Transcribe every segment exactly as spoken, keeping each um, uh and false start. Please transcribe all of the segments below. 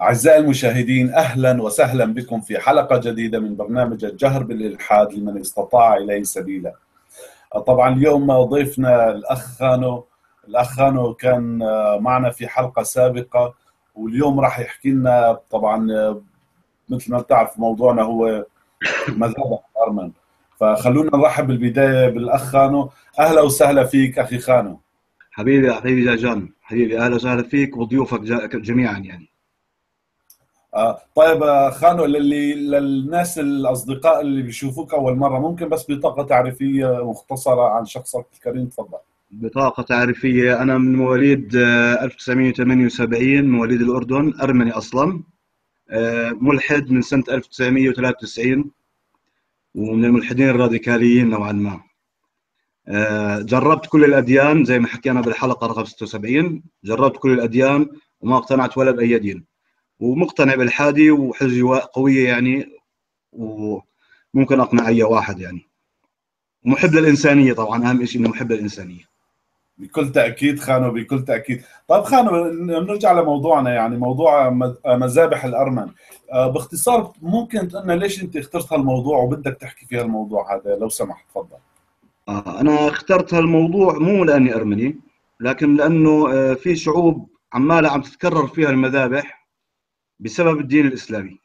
أعزائي المشاهدين، أهلا وسهلا بكم في حلقة جديدة من برنامج الجهر بالإلحاد لمن استطاع إليه سبيلا. طبعا اليوم ضيفنا الأخ خانو. الأخ خانو كان معنا في حلقة سابقة، واليوم راح يحكي لنا. طبعا مثل ما بتعرف موضوعنا هو المذابح الأرمن، فخلونا نرحب بالبداية بالأخ خانو. أهلا وسهلا فيك أخي خانو. حبيبي حبيبي يا جان، حبيبي اهلا وسهلا فيك وضيوفك جا- جميعا يعني. آه طيب، آه، خانو، للي للناس الأصدقاء اللي بيشوفوك أول مرة، ممكن بس بطاقة تعريفية مختصرة عن شخصك الكريم؟ تفضل. بطاقة تعريفية، أنا من مواليد آه، ألف وتسعمية وثمانية وسبعين، مواليد الأردن، أرمني أصلا. آه، ملحد من سنة ألف وتسعمية وثلاثة وتسعين، ومن الملحدين الراديكاليين نوعا ما. آه، جربت كل الأديان زي ما حكينا بالحلقة رقم ستة وسبعين، جربت كل الأديان وما اقتنعت ولا بأي دين، ومقتنع بالحادي وحجة قوية يعني، وممكن أقنع أي واحد يعني. محب للإنسانية طبعا، أهم شيء إنه محب للإنسانية. بكل تأكيد خانو، بكل تأكيد. طيب خانو، نرجع لموضوعنا، يعني موضوع مذ- مذابح الأرمن. آه، باختصار ممكن تقولنا ليش أنت اخترت هالموضوع وبدك تحكي في هالموضوع هذا؟ لو سمحت تفضل. آه، أنا اخترت هالموضوع مو لأني أرمني، لكن لأنه آه، في شعوب عمالة عم تتكرر فيها المذابح بسبب الدين الإسلامي.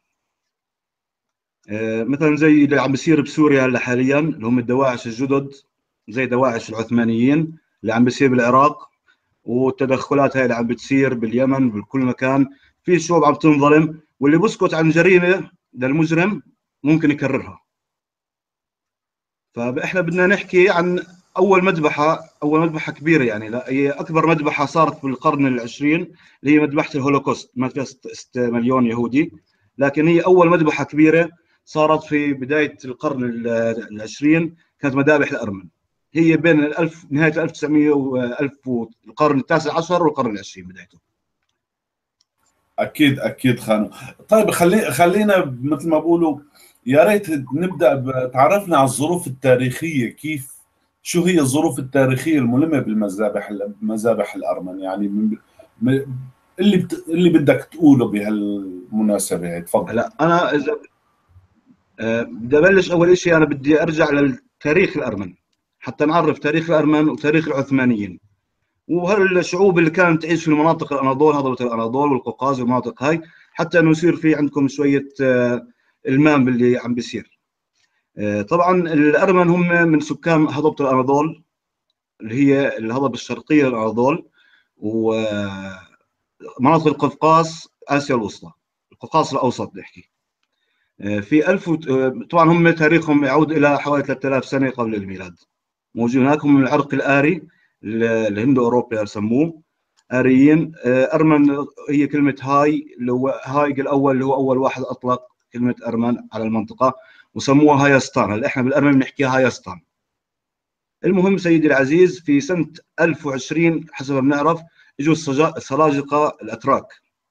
آه، مثلا زي اللي عم بيصير بسوريا هلا حاليا، اللي هم الدواعش الجدد، زي دواعش العثمانيين اللي عم بيصير بالعراق، والتدخلات هاي اللي عم بتصير باليمن بكل مكان. في شعوب عم تنظلم، واللي بسكت عن جريمة للمجرم ممكن يكررها. فاحنا بدنا نحكي عن اول مذبحه، اول مذبحه كبيره يعني، لا هي اكبر مذبحه صارت في القرن العشرين، اللي هي مذبحه الهولوكوست، مات فيها ستة مليون يهودي. لكن هي اول مذبحه كبيره صارت في بدايه القرن العشرين، كانت مذابح الارمن. هي بين الألف، نهايه ألف وتسعمية والألف، القرن التاسع عشر والقرن العشرين بدايته. أكيد أكيد خانو. طيب خلي خلينا مثل ما بقولوا، يا ريت نبدأ بتعرفنا على الظروف التاريخية. كيف، شو هي الظروف التاريخية الملمة بالمذابح مذابح الأرمن؟ يعني من من- اللي بت... اللي بدك تقوله بهالمناسبة هي، تفضل. هلا انا اذا آه، بدي ابلش، اول شيء انا بدي ارجع للتاريخ الارمن حتى نعرف تاريخ الارمن وتاريخ العثمانيين، وهالشعوب اللي كانت تعيش في المناطق الاناضول، هضبه الاناضول والقوقاز والمناطق هاي، حتى انه يصير في عندكم شويه آه، المام باللي عم بيصير. آه، طبعا الارمن هم من سكان هضبه الاناضول، اللي هي الهضبه الشرقيه للاناضول، ومناطق القفقاز، اسيا الوسطى، القفقاز الاوسط نحكي. آه، في ألف وت- آه، طبعا هم تاريخهم يعود الى حوالي ثلاثة آلاف سنه قبل الميلاد. موجود هناك، هم من العرق الآري، الهندو أوروبي يسموه آريين. آه، أرمن هي كلمة هاي، اللي هو هايج الأول، اللي هو أول واحد أطلق كلمة أرمن على المنطقة، وسموها هايستان. هلا إحنا بالأرمن بنحكيها هايستان. المهم سيدي العزيز، في سنة ألف وعشرين حسب ما بنعرف، اجوا السجا- السلاجقة الأتراك،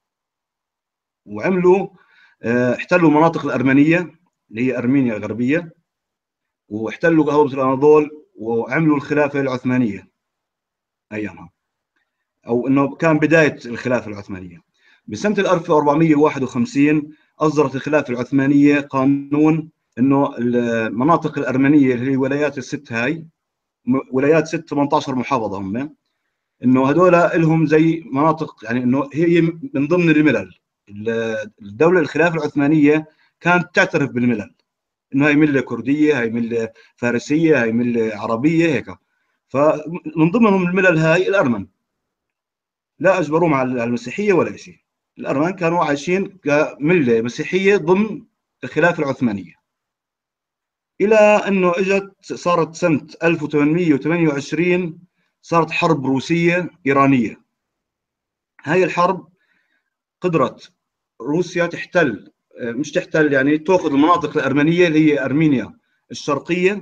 وعملوا آه، احتلوا المناطق الأرمنية اللي هي أرمينيا الغربية، واحتلوا هضبة الأناضول، وعملوا الخلافة العثمانية أيامها، او انه كان بدايه الخلافه العثمانيه. بسنه ألف وأربعمية وواحد وخمسين اصدرت الخلافه العثمانيه قانون انه المناطق الارمنيه اللي هي الولايات الست هاي، ولايات ست ثمانية عشر محافظه هم، انه هذول لهم زي مناطق، يعني انه هي من ضمن الملل. الدوله الخلافه العثمانيه كانت تعترف بالملل، انه هاي مله كرديه، هاي مله فارسيه، هاي مله عربيه هيك. فمن ضمنهم الملل هاي الارمن، لا اجبروهم على المسيحيه ولا شيء. الارمن كانوا عايشين كمله مسيحيه ضمن الخلافه العثمانيه، الى انه اجت صارت سنه ألف وثمانمية وثمانية وعشرين، صارت حرب روسيه ايرانيه. هاي الحرب قدرت روسيا تحتل، مش تحتل يعني تاخذ المناطق الارمنيه اللي هي ارمينيا الشرقيه،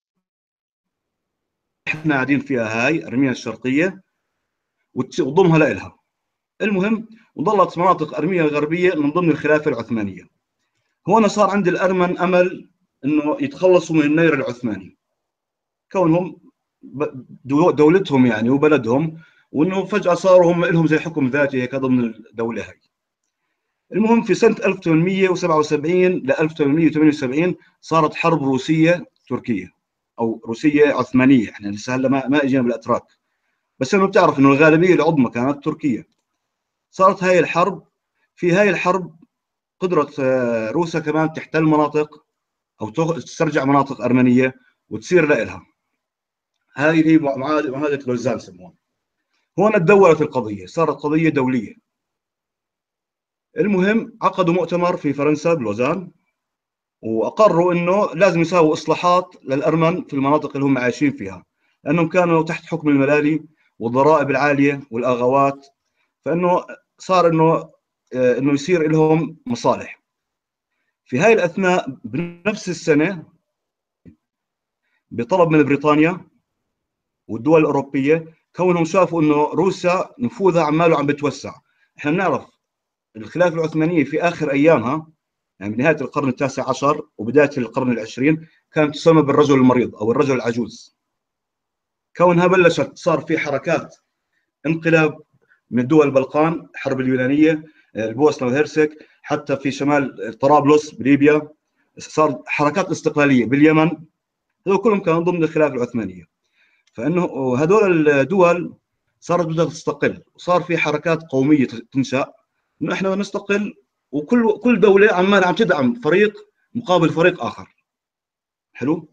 احنا قاعدين فيها، هاي ارمينيا الشرقيه، وتضمها لها. المهم، وظلت مناطق ارمينيا الغربيه من ضمن الخلافه العثمانيه. هون صار عند الأرمن أمل أنه يتخلصوا من النير العثماني، كونهم دولتهم يعني وبلدهم، وأنه فجأة صاروا هم لهم زي حكم ذاتي هيك ضمن الدولة هاي. المهم في سنة ألف وثمانمئة وسبعة وسبعين ل ألف وثمانمئة وثمانية وسبعين صارت حرب روسية تركية أو روسية عثمانية، احنا لسه هلا ما ما اجينا بالأتراك، بس انه بتعرف انه الغالبية العظمى كانت تركيا. صارت هاي الحرب، في هاي الحرب قدرت روسيا كمان تحتل مناطق او تسترجع مناطق أرمنية وتصير لها. هاي اللي هي معاهدة لوزان سموها. هون تدورت القضية، صارت قضية دولية. المهم عقدوا مؤتمر في فرنسا بلوزان، واقروا انه لازم يساووا اصلاحات للارمن في المناطق اللي هم عايشين فيها، لانهم كانوا تحت حكم الملالي والضرائب العاليه والاغوات، فانه صار انه انه يصير لهم مصالح. في هاي الاثناء بنفس السنه بطلب من بريطانيا والدول الاوروبيه، كونهم شافوا انه روسيا نفوذها عماله عم بتوسع. احنا بنعرف الخلافه العثمانيه في اخر ايامها، يعني بنهايه القرن التاسع عشر وبدايه القرن العشرين، كانت تسمى بالرجل المريض او الرجل العجوز. كونها بلشت صار في حركات انقلاب من دول البلقان، الحرب اليونانيه، البوسنه والهرسك، حتى في شمال طرابلس بليبيا صار حركات استقلاليه باليمن، هذول كلهم كانوا ضمن الخلافه العثمانيه. فانه هذول الدول صارت بدها تستقل، وصار في حركات قوميه تنشا انه احنا نستقل، وكل كل دوله عمال عم تدعم فريق مقابل فريق اخر. حلو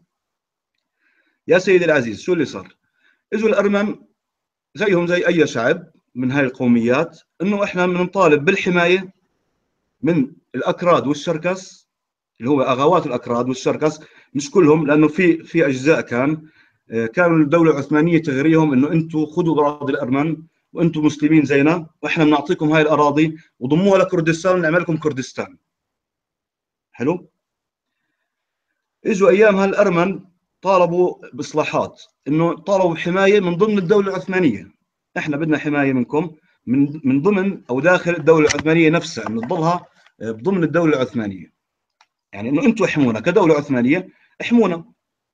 يا سيدي العزيز، شو اللي صار؟ اجوا الارمن زيهم زي اي شعب من هاي القوميات، انه احنا بنطالب بالحمايه من الاكراد والشركس، اللي هو اغوات الاكراد والشركس، مش كلهم، لانه في في اجزاء كان كانوا الدوله العثمانيه تغريهم انه انتم خذوا اراضي الارمن وانتم مسلمين زينا، واحنا بنعطيكم هاي الاراضي وضموها لكردستان ونعمل لكم كردستان. حلو. اجوا ايامها الارمن طالبوا باصلاحات، انه طالبوا بحمايه من ضمن الدوله العثمانيه، احنا بدنا حمايه منكم من من ضمن او داخل الدوله العثمانيه نفسها، انه تضلها ضمن الدوله العثمانيه، يعني انه انتم احمونا كدوله عثمانيه، احمونا.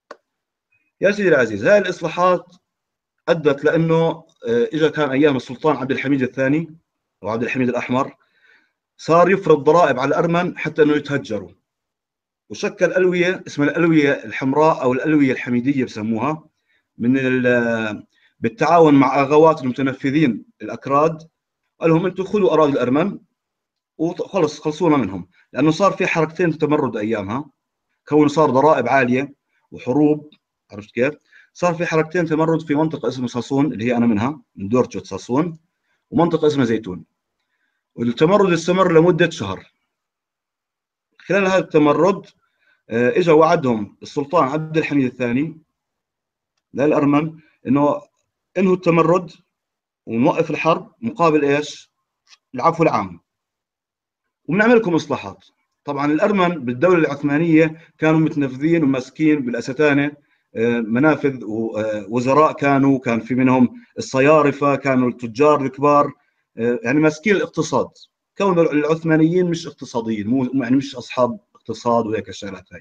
يا سيدي العزيز، هاي الاصلاحات ادت لانه اجى كان ايام السلطان عبد الحميد الثاني او عبد الحميد الاحمر، صار يفرض ضرائب على الارمن حتى انه يتهجروا، وشكل الويه اسمها الالويه الحمراء او الالويه الحميديه بسموها، من بالتعاون مع اغوات المتنفذين الاكراد، قال لهم انتم خذوا اراضي الارمن وخلص خلصونا منهم، لانه صار في حركتين تمرد ايامها، كون صار ضرائب عاليه وحروب، عرفت كيف؟ صار في حركتين تمرد في منطقه اسمها صاسون اللي هي انا منها، من دورجة صاسون، ومنطقه اسمها زيتون، والتمرد استمر لمده شهر. خلال هذا التمرد اجى وعدهم السلطان عبد الحميد الثاني للارمن انه انهوا التمرد ونوقف الحرب مقابل ايش؟ العفو العام، وبنعمل لكم اصلاحات. طبعا الارمن بالدوله العثمانيه كانوا متنفذين وماسكين بالاستانه منافذ ووزراء، كانوا كان في منهم الصيارفه، كانوا التجار الكبار، يعني ماسكين الاقتصاد. كون العثمانيين مش اقتصاديين، مو يعني مش اصحاب اقتصاد وهيك الشغلات هاي.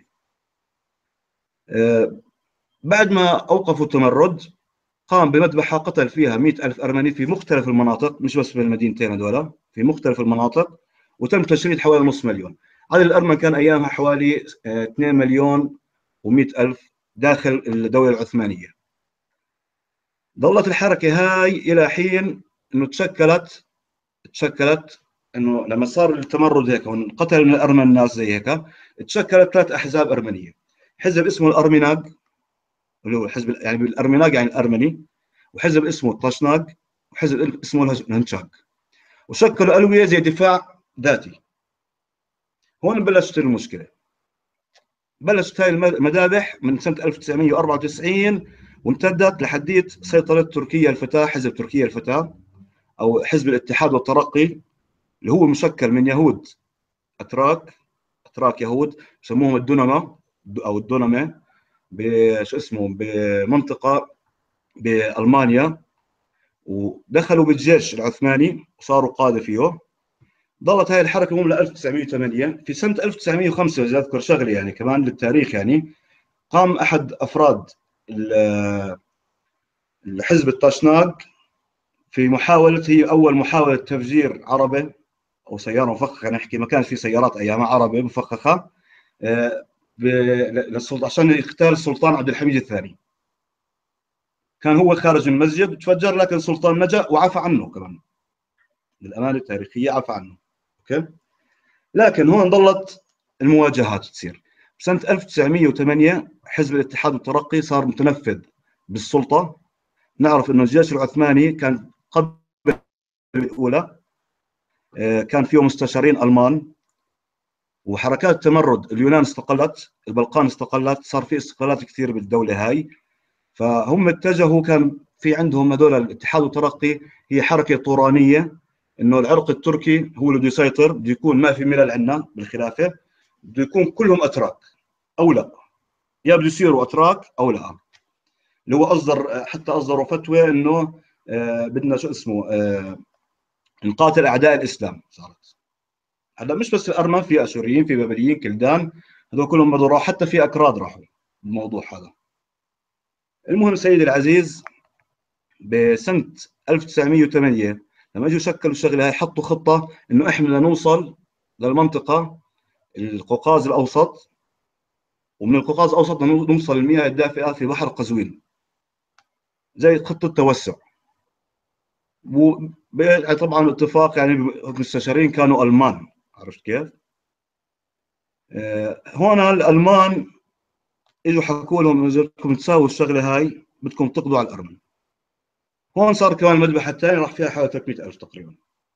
بعد ما اوقفوا التمرد قام بمذبحه قتل فيها مئة ألف أرمني في مختلف المناطق، مش بس في المدينتين هذولا، في مختلف المناطق، وتم تشريد حوالي نص مليون. عدد الأرمن كان أيامها حوالي اثنين مليون ومئة ألف داخل الدولة العثمانية. ظلت الحركة هاي إلى حين إنه تشكلت تشكلت إنه لما صار التمرد هيك وانقتل من الأرمن ناس زي هيك، تشكلت ثلاث أحزاب أرمنية. حزب اسمه الأرميناغ اللي هو الحزب يعني بالأرميناغ يعني الأرمني، وحزب اسمه الطشناغ، وحزب اسمه الهنشاغ، وشكلوا ألوية زي دفاع ذاتي. هون بلشت المشكلة. بلشت هاي المذابح من سنة ألف وتسعمئة وأربعة وتسعين وامتدت لحديت سيطرة تركيا الفتاة، حزب تركيا الفتاة أو حزب الاتحاد والترقي، اللي هو مشكل من يهود أتراك أتراك يهود بسموهم الدونما أو الدونمة، بشو اسمه بمنطقة بألمانيا، ودخلوا بالجيش العثماني وصاروا قادة فيه. ضلت هاي الحركة مو ل ألف وتسعمئة وثمانية. في سنة ألف وتسعمئة وخمسة إذا أذكر شغلة يعني كمان للتاريخ، يعني قام أحد أفراد الحزب الطشناغ في محاولة، هي أول محاولة تفجير عربة او سياره مفخخه، نحكي ما كانش في سيارات ايامها، عربه مفخخه للسلطان عشان يغتال السلطان عبد الحميد الثاني. كان هو خارج من المسجد تفجر، لكن السلطان نجا وعفى عنه كمان، للامانه التاريخيه عفى عنه. اوكي، لكن هون ظلت المواجهات تصير. بسنه ألف وتسعمئة وثمانية حزب الاتحاد والترقي صار متنفذ بالسلطه. نعرف انه الجيش العثماني كان قبل الاولى كان فيه مستشارين المان، وحركات التمرد اليونان استقلت، البلقان استقلت، صار في استقلالات كثير بالدوله هاي. فهم اتجهوا، كان في عندهم هذول الاتحاد والترقي هي حركه طورانيه، انه العرق التركي هو اللي بده يسيطر، بده يكون ما في ملل عندنا بالخلافه، بده يكون كلهم اتراك او لا، يا بده يصيروا اتراك او لا. اللي هو اصدر حتى اصدروا فتوى انه آه بدنا شو اسمه آه نقاتل اعداء الاسلام. صارت هلا مش بس الارمن، في اشوريين، في بابليين، كلدان، هذول كلهم بدوا راحوا، حتى في اكراد راحوا بالموضوع هذا. المهم سيدي العزيز، بسنه ألف وتسعمئة وثمانية لما اجوا شكلوا الشغله هاي، حطوا خطه انه احنا بدنا نوصل للمنطقه القوقاز الاوسط، ومن القوقاز الاوسط بدنا نوصل للمياه الدافئه في بحر قزوين، زي خطه توسع. وطبعا اتفاق، يعني المستشارين كانوا المان، عرفت كيف؟ آه هون الالمان اجوا حكوا لهم اذا بدكم تساووا الشغله هاي بدكم تقضوا على الارمن. هون صار كمان المذبحه الثانيه راح فيها حوالي ثلاثمئة ألف تقريبا.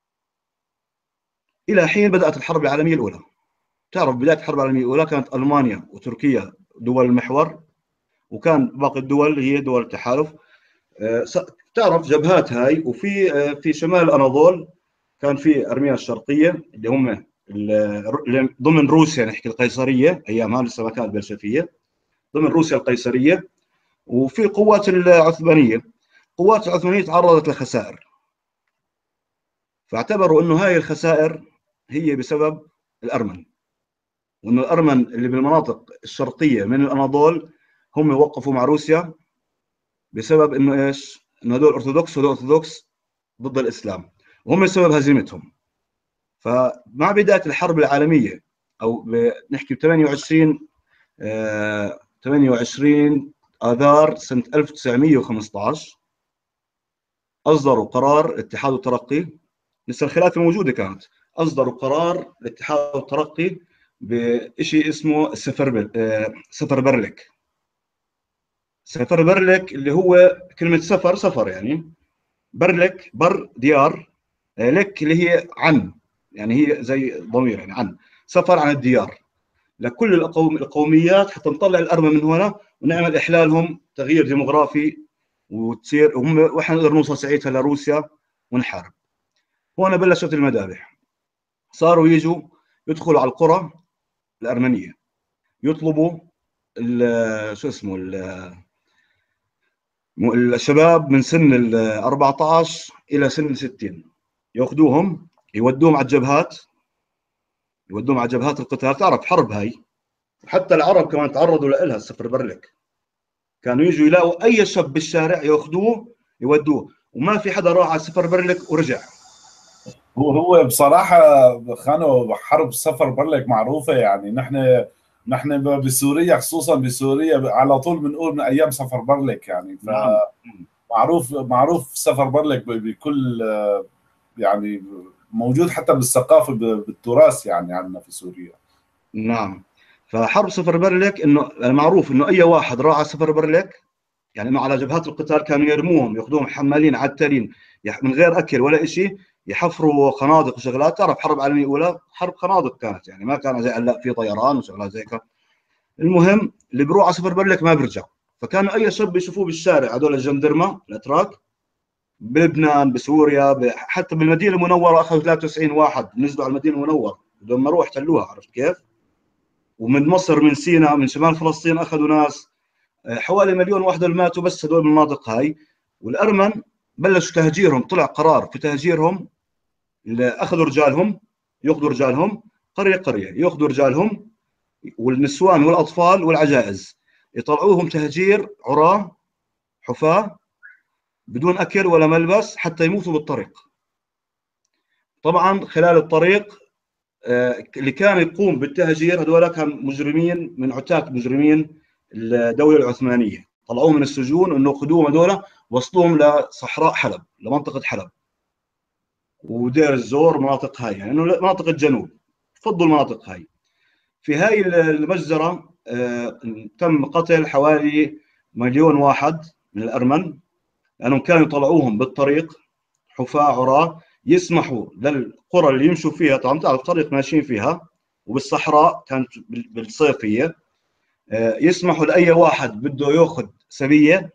الى حين بدات الحرب العالميه الاولى. تعرف بدايه الحرب العالميه الاولى كانت المانيا وتركيا دول المحور، وكان باقي الدول هي دول التحالف. آه تعرف جبهات هاي، وفي آه في شمال الاناضول كان في ارمينيا الشرقيه اللي هم ضمن روسيا، نحكي القيصريه ايامها لسه ما كانت بلشفيه، ضمن روسيا القيصريه. وفي قوات العثمانيه، قوات العثمانيه تعرضت لخسائر، فاعتبروا انه هاي الخسائر هي بسبب الارمن، وانه الارمن اللي بالمناطق الشرقيه من الاناضول هم وقفوا مع روسيا بسبب انه ايش؟ انه هذول ارثوذكس وهذول ارثوذكس ضد الاسلام، وهم سبب هزيمتهم. فمع بدايه الحرب العالميه، او نحكي ب ثمانية وعشرين آه ثمانية وعشرين اذار سنه ألف وتسعمئة وخمسة عشر، اصدروا قرار الاتحاد والترقي، لسه الخلافه موجوده كانت، اصدروا قرار الاتحاد والترقي بشيء اسمه السفر آه سفر برلك. سفر برلك اللي هو كلمه سفر سفر يعني، برلك بر ديار، لك اللي هي عن، يعني هي زي ضمير يعني عن، سفر عن الديار لكل القوم القوميات، حتى نطلع الارمن من هنا ونعمل احلالهم، تغيير ديموغرافي، وتصير وهم واحنا نقدر نوصل ساعتها لروسيا ونحارب. هون بلشت المذابح، صاروا يجوا يدخلوا على القرى الارمنيه، يطلبوا شو اسمه الشباب من سن ال أربعة عشر الى سن ستين، ياخذوهم يودوهم على الجبهات، يودوهم على جبهات القتال. تعرف حرب هاي، حتى العرب كمان تعرضوا لها. السفر برلك كانوا يجوا يلاقوا اي شاب بالشارع ياخذوه يودوه، وما في حدا راح على سفر برلك ورجع. هو هو بصراحه خانوا حرب سفر برلك معروفه، يعني نحن نحن بسوريا، خصوصا بسوريا على طول بنقول من ايام سفر برلك، يعني فمعروف معروف سفر برلك بكل، يعني موجود حتى بالثقافه بالتراث يعني عندنا في سوريا. نعم. فحرب سفر برلك انه معروف انه اي واحد راح على سفر برلك، يعني انه على جبهات القتال كانوا يرموهم، ياخذوهم حمالين عتالين من غير اكل ولا شيء، يحفروا خنادق وشغلات. تعرف حرب عالميه اولى حرب خنادق كانت، يعني ما كان زي هلا في طيران وشغلات زي كذا. المهم اللي بيروح على سفر برلك ما بيرجع. فكانوا اي شاب يشوفوه بالشارع، هذول الجندرمه الاتراك بلبنان بسوريا حتى بالمدينه المنوره، اخذوا ثلاثة وتسعين واحد نزلوا على المدينه المنوره بدهم يروحوا احتلوها، عرفت كيف؟ ومن مصر، من سيناء، من شمال فلسطين اخذوا ناس، حوالي مليون واحد اللي ماتوا بس هذول المناطق هاي. والارمن بلشوا تهجيرهم، طلع قرار في تهجيرهم، اخذوا رجالهم، ياخذوا رجالهم قريه قريه، ياخذوا رجالهم والنسوان والاطفال والعجائز، يطلعوهم تهجير عراه حفاه بدون اكل ولا ملبس حتى يموتوا بالطريق. طبعا خلال الطريق اللي كان يقوم بالتهجير هذول كان مجرمين من عتاة مجرمين الدولة العثمانية، طلعوهم من السجون انه خذوهم هذول وصلوهم لصحراء حلب، لمنطقة حلب ودير الزور، مناطق هاي يعني انه مناطق الجنوب، فضوا المناطق هاي. في هاي المجزرة تم قتل حوالي مليون واحد من الأرمن، لأنهم كانوا يطلعوهم بالطريق حفاة عراة، يسمحوا للقرى اللي يمشوا فيها، طبعا تعرف طريق ماشيين فيها وبالصحراء كانت بالصيفية، يسمحوا لأي واحد بده يأخذ سبية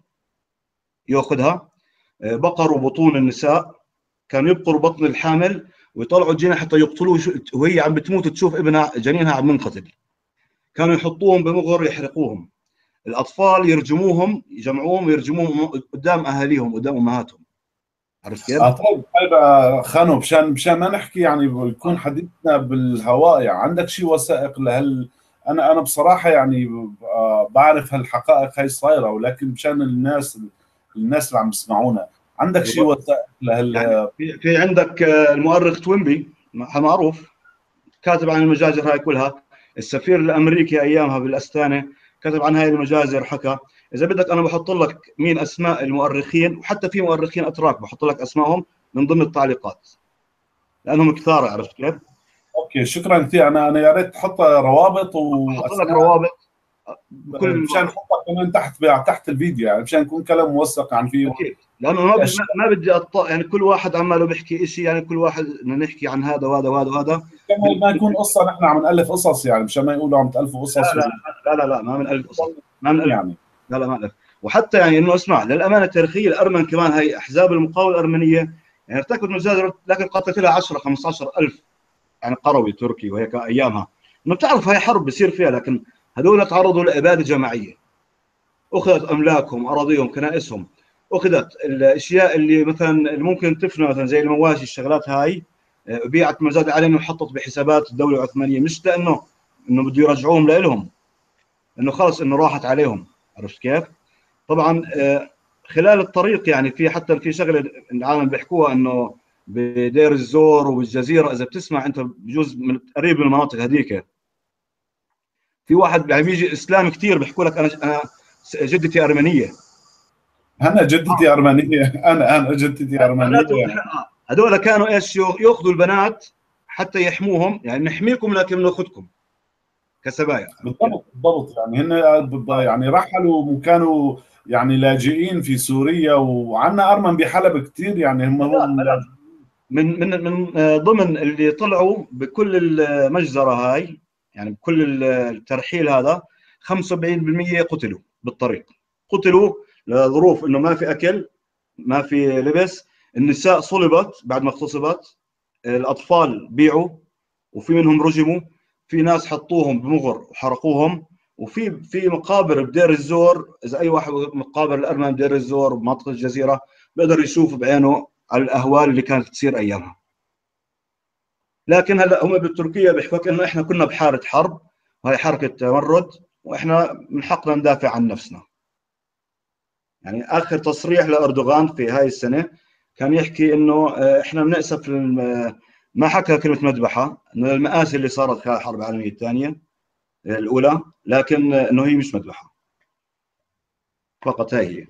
يأخذها، بقر وبطون النساء، كانوا يبقروا بطن الحامل ويطلعوا الجنين حتى يقتلوه وهي عم بتموت تشوف ابنها جنينها عم ينقتل، كانوا يحطوهم بمغر يحرقوهم، الأطفال يرجموهم، يجمعوهم ويرجموهم قدام أهاليهم قدام أمهاتهم. عرفت كيف؟ اه طيب طيب آه، خانو، مشان مشان ما نحكي يعني يكون حديثنا بالهواء، يعني عندك شيء وثائق لهال؟ انا انا بصراحه يعني آه، بعرف هالحقائق هي صايره، ولكن مشان الناس الناس اللي عم يسمعونا، عندك شيء وثائق يعني لهال؟ في, في عندك المؤرخ توينبي معروف، كاتب عن المجازر هاي كلها، السفير الامريكي ايامها بالاستانه كتب عن هاي المجازر، حكى. اذا بدك انا بحط لك مين اسماء المؤرخين، وحتى في مؤرخين اتراك بحط لك اسمائهم من ضمن التعليقات لانهم كثار. عرفت كيف؟ اوكي شكرا كثير. انا انا يا ريت تحط روابط بحط لك واسماء روابط بكل مشان المواقع. نحطها كمان تحت تحت الفيديو، يعني مشان يكون كلام موثق عن فيه اكيد، لانه ما ب- اشياء. ما بدي أط... يعني كل واحد عماله بيحكي شيء، يعني كل واحد بدنا نحكي عن هذا وهذا وهذا وهذا. كمان ما يكون قصه نحن عم نالف قصص، يعني مشان ما يقولوا عم تالفوا لا قصص لا لا لا لا ما من ألف قصص، ما من ألف. يعني. لا لا ما ألف. وحتى يعني انه اسمع، للامانه التاريخيه الارمن كمان هي احزاب المقاومه الارمنيه يعني ارتكبت مجازر، لكن قتلت لها عشرة خمسة عشر ألف يعني قروي تركي وهيك ايامها. انه بتعرف هاي حرب بصير فيها، لكن هذول تعرضوا لاباده جماعيه، اخذت املاكهم، اراضيهم، كنائسهم، اخذت الاشياء اللي مثلا اللي ممكن تفنى، مثلا زي المواشي، الشغلات هاي بيعت مزاد عليهم وحطت بحسابات الدوله العثمانيه، مش لانه انه بده يرجعوهم لهم، انه خلص انه راحت عليهم. عرفت كيف؟ طبعا خلال الطريق يعني في حتى في شغله العالم بيحكوها، انه بدير الزور وبالجزيره، اذا بتسمع انت بجوز من قريب من المناطق هذيك، في واحد يعني بيجي اسلام كثير بيحكوا لك انا انا جدتي ارمنيه. انا جدتي ارمنيه انا انا جدتي ارمنيه معناته يعني. هذول كانوا ايش ياخذوا البنات حتى يحموهم، يعني نحميكم لكن ناخذكم كسبايا. بالضبط بالضبط، يعني هن يعني رحلوا وكانوا يعني لاجئين في سوريا، وعندنا ارمن بحلب كثير، يعني هم هم لاجئين. من من من ضمن اللي طلعوا بكل المجزره هاي، يعني بكل الترحيل هذا، خمسة وسبعين بالمئة قتلوا بالطريق، قتلوا لظروف انه ما في اكل، ما في لبس، النساء صلبت بعد ما اغتصبت، الاطفال بيعوا، وفي منهم رجموا، في ناس حطوهم بمغر وحرقوهم، وفي في مقابر بدير الزور، اذا اي واحد مقابر الارمن بدير الزور بمنطقه الجزيره بيقدر يشوف بعينه على الاهوال اللي كانت تصير ايامها. لكن هلا هم بالتركيه بيحكوا انه احنا كنا بحاله حرب، وهي حركه تمرد، واحنا من حقنا ندافع عن نفسنا. يعني اخر تصريح لاردوغان في هاي السنه كان يحكي انه احنا بنأسف، ما حكى كلمه مذبحه، انه المآسي اللي صارت خلال الحرب العالميه الثانيه الاولى، لكن انه هي مش مذبحه فقط. هاي هي.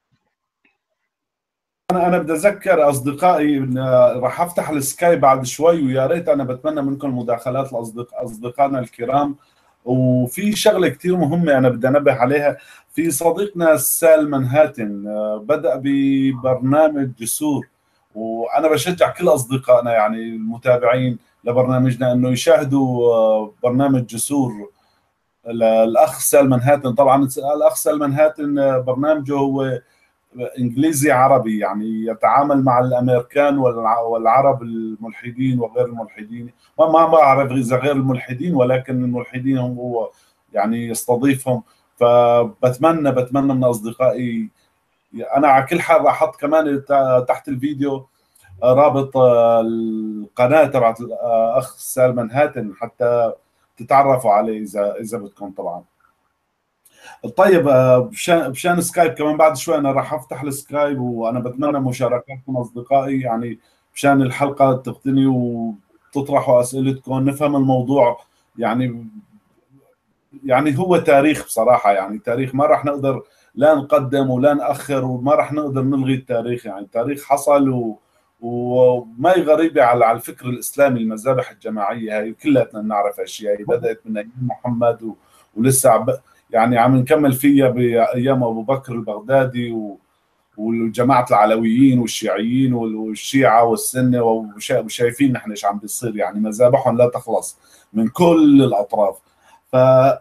انا انا بدي اذكر اصدقائي إن راح افتح السكاي بعد شوي، ويا ريت انا بتمنى منكم مداخلات لاصدقاء اصدقائنا الكرام. وفي شغله كثير مهمه انا بدي انبه عليها، في صديقنا سال منهاتن بدأ ببرنامج جسور، وانا بشجع كل اصدقائنا يعني المتابعين لبرنامجنا انه يشاهدوا برنامج جسور الاخ سال منهاتن. طبعا الاخ سال منهاتن برنامجه هو انجليزي عربي، يعني يتعامل مع الامريكان والعرب الملحدين وغير الملحدين، ما ما بعرف اذا غير الملحدين، ولكن الملحدين هم هو يعني يستضيفهم. فبتمنى بتمنى من اصدقائي، انا على كل حال راح احط كمان تحت الفيديو رابط القناه تبعت الاخ سالمان هاتن حتى تتعرفوا عليه اذا اذا بدكم طبعا. طيب بشان بشان سكايب كمان بعد شوي انا راح افتح السكايب، وانا بتمنى مشاركات من اصدقائي، يعني مشان الحلقة تغتني وتطرحوا أسئلتكم نفهم الموضوع. يعني يعني هو تاريخ بصراحة، يعني تاريخ ما راح نقدر لا نقدم ولا نأخر، وما راح نقدر نلغي التاريخ. يعني التاريخ حصل و... وما هي غريبة على على الفكر الإسلامي. المذابح الجماعية هاي كلها نعرف أشياء هي بدأت من أيام محمد و... ولسه عب... يعني عم نكمل فيها بأيام أبو بكر البغدادي و... والجماعة العلويين والشيعيين والشيعة والسنة، وشايفين نحن ايش عم بيصير. يعني مذابحهم لا تخلص من كل الأطراف. ف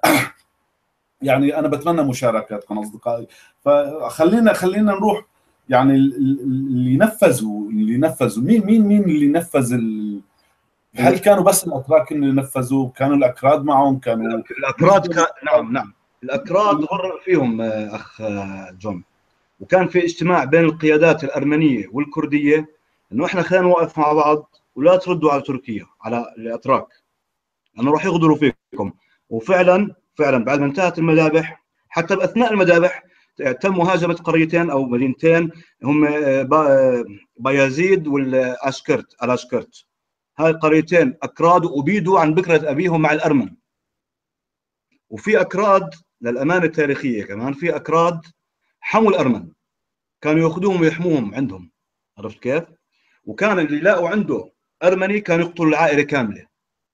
يعني انا بتمنى مشاركاتكم اصدقائي. فخلينا خلينا نروح يعني اللي نفذوا اللي نفذوا مين مين مين اللي نفذ ال... هل كانوا بس الاتراك اللي نفذوا؟ كانوا الاكراد معهم؟ كانوا الاكراد كان... نعم نعم الاكراد غرر فيهم اخ جون. وكان في اجتماع بين القيادات الارمنيه والكرديه انه احنا خلينا نوقف مع بعض ولا تردوا على تركيا، على الاتراك، انه راح يغدروا فيكم. وفعلا فعلا بعد ما انتهت المذابح، حتى باثناء المذابح تم مهاجمه قريتين او مدينتين، هم بايزيد والاشكرت الاشكرت. هاي القريتين اكراد وابيدوا عن بكره ابيهم مع الارمن. وفي اكراد للامانه التاريخيه كمان، في اكراد حموا الارمن، كانوا ياخذوهم ويحموهم عندهم، عرفت كيف؟ وكان اللي يلاقوا عنده ارمني كانوا يقتلوا العائله كامله.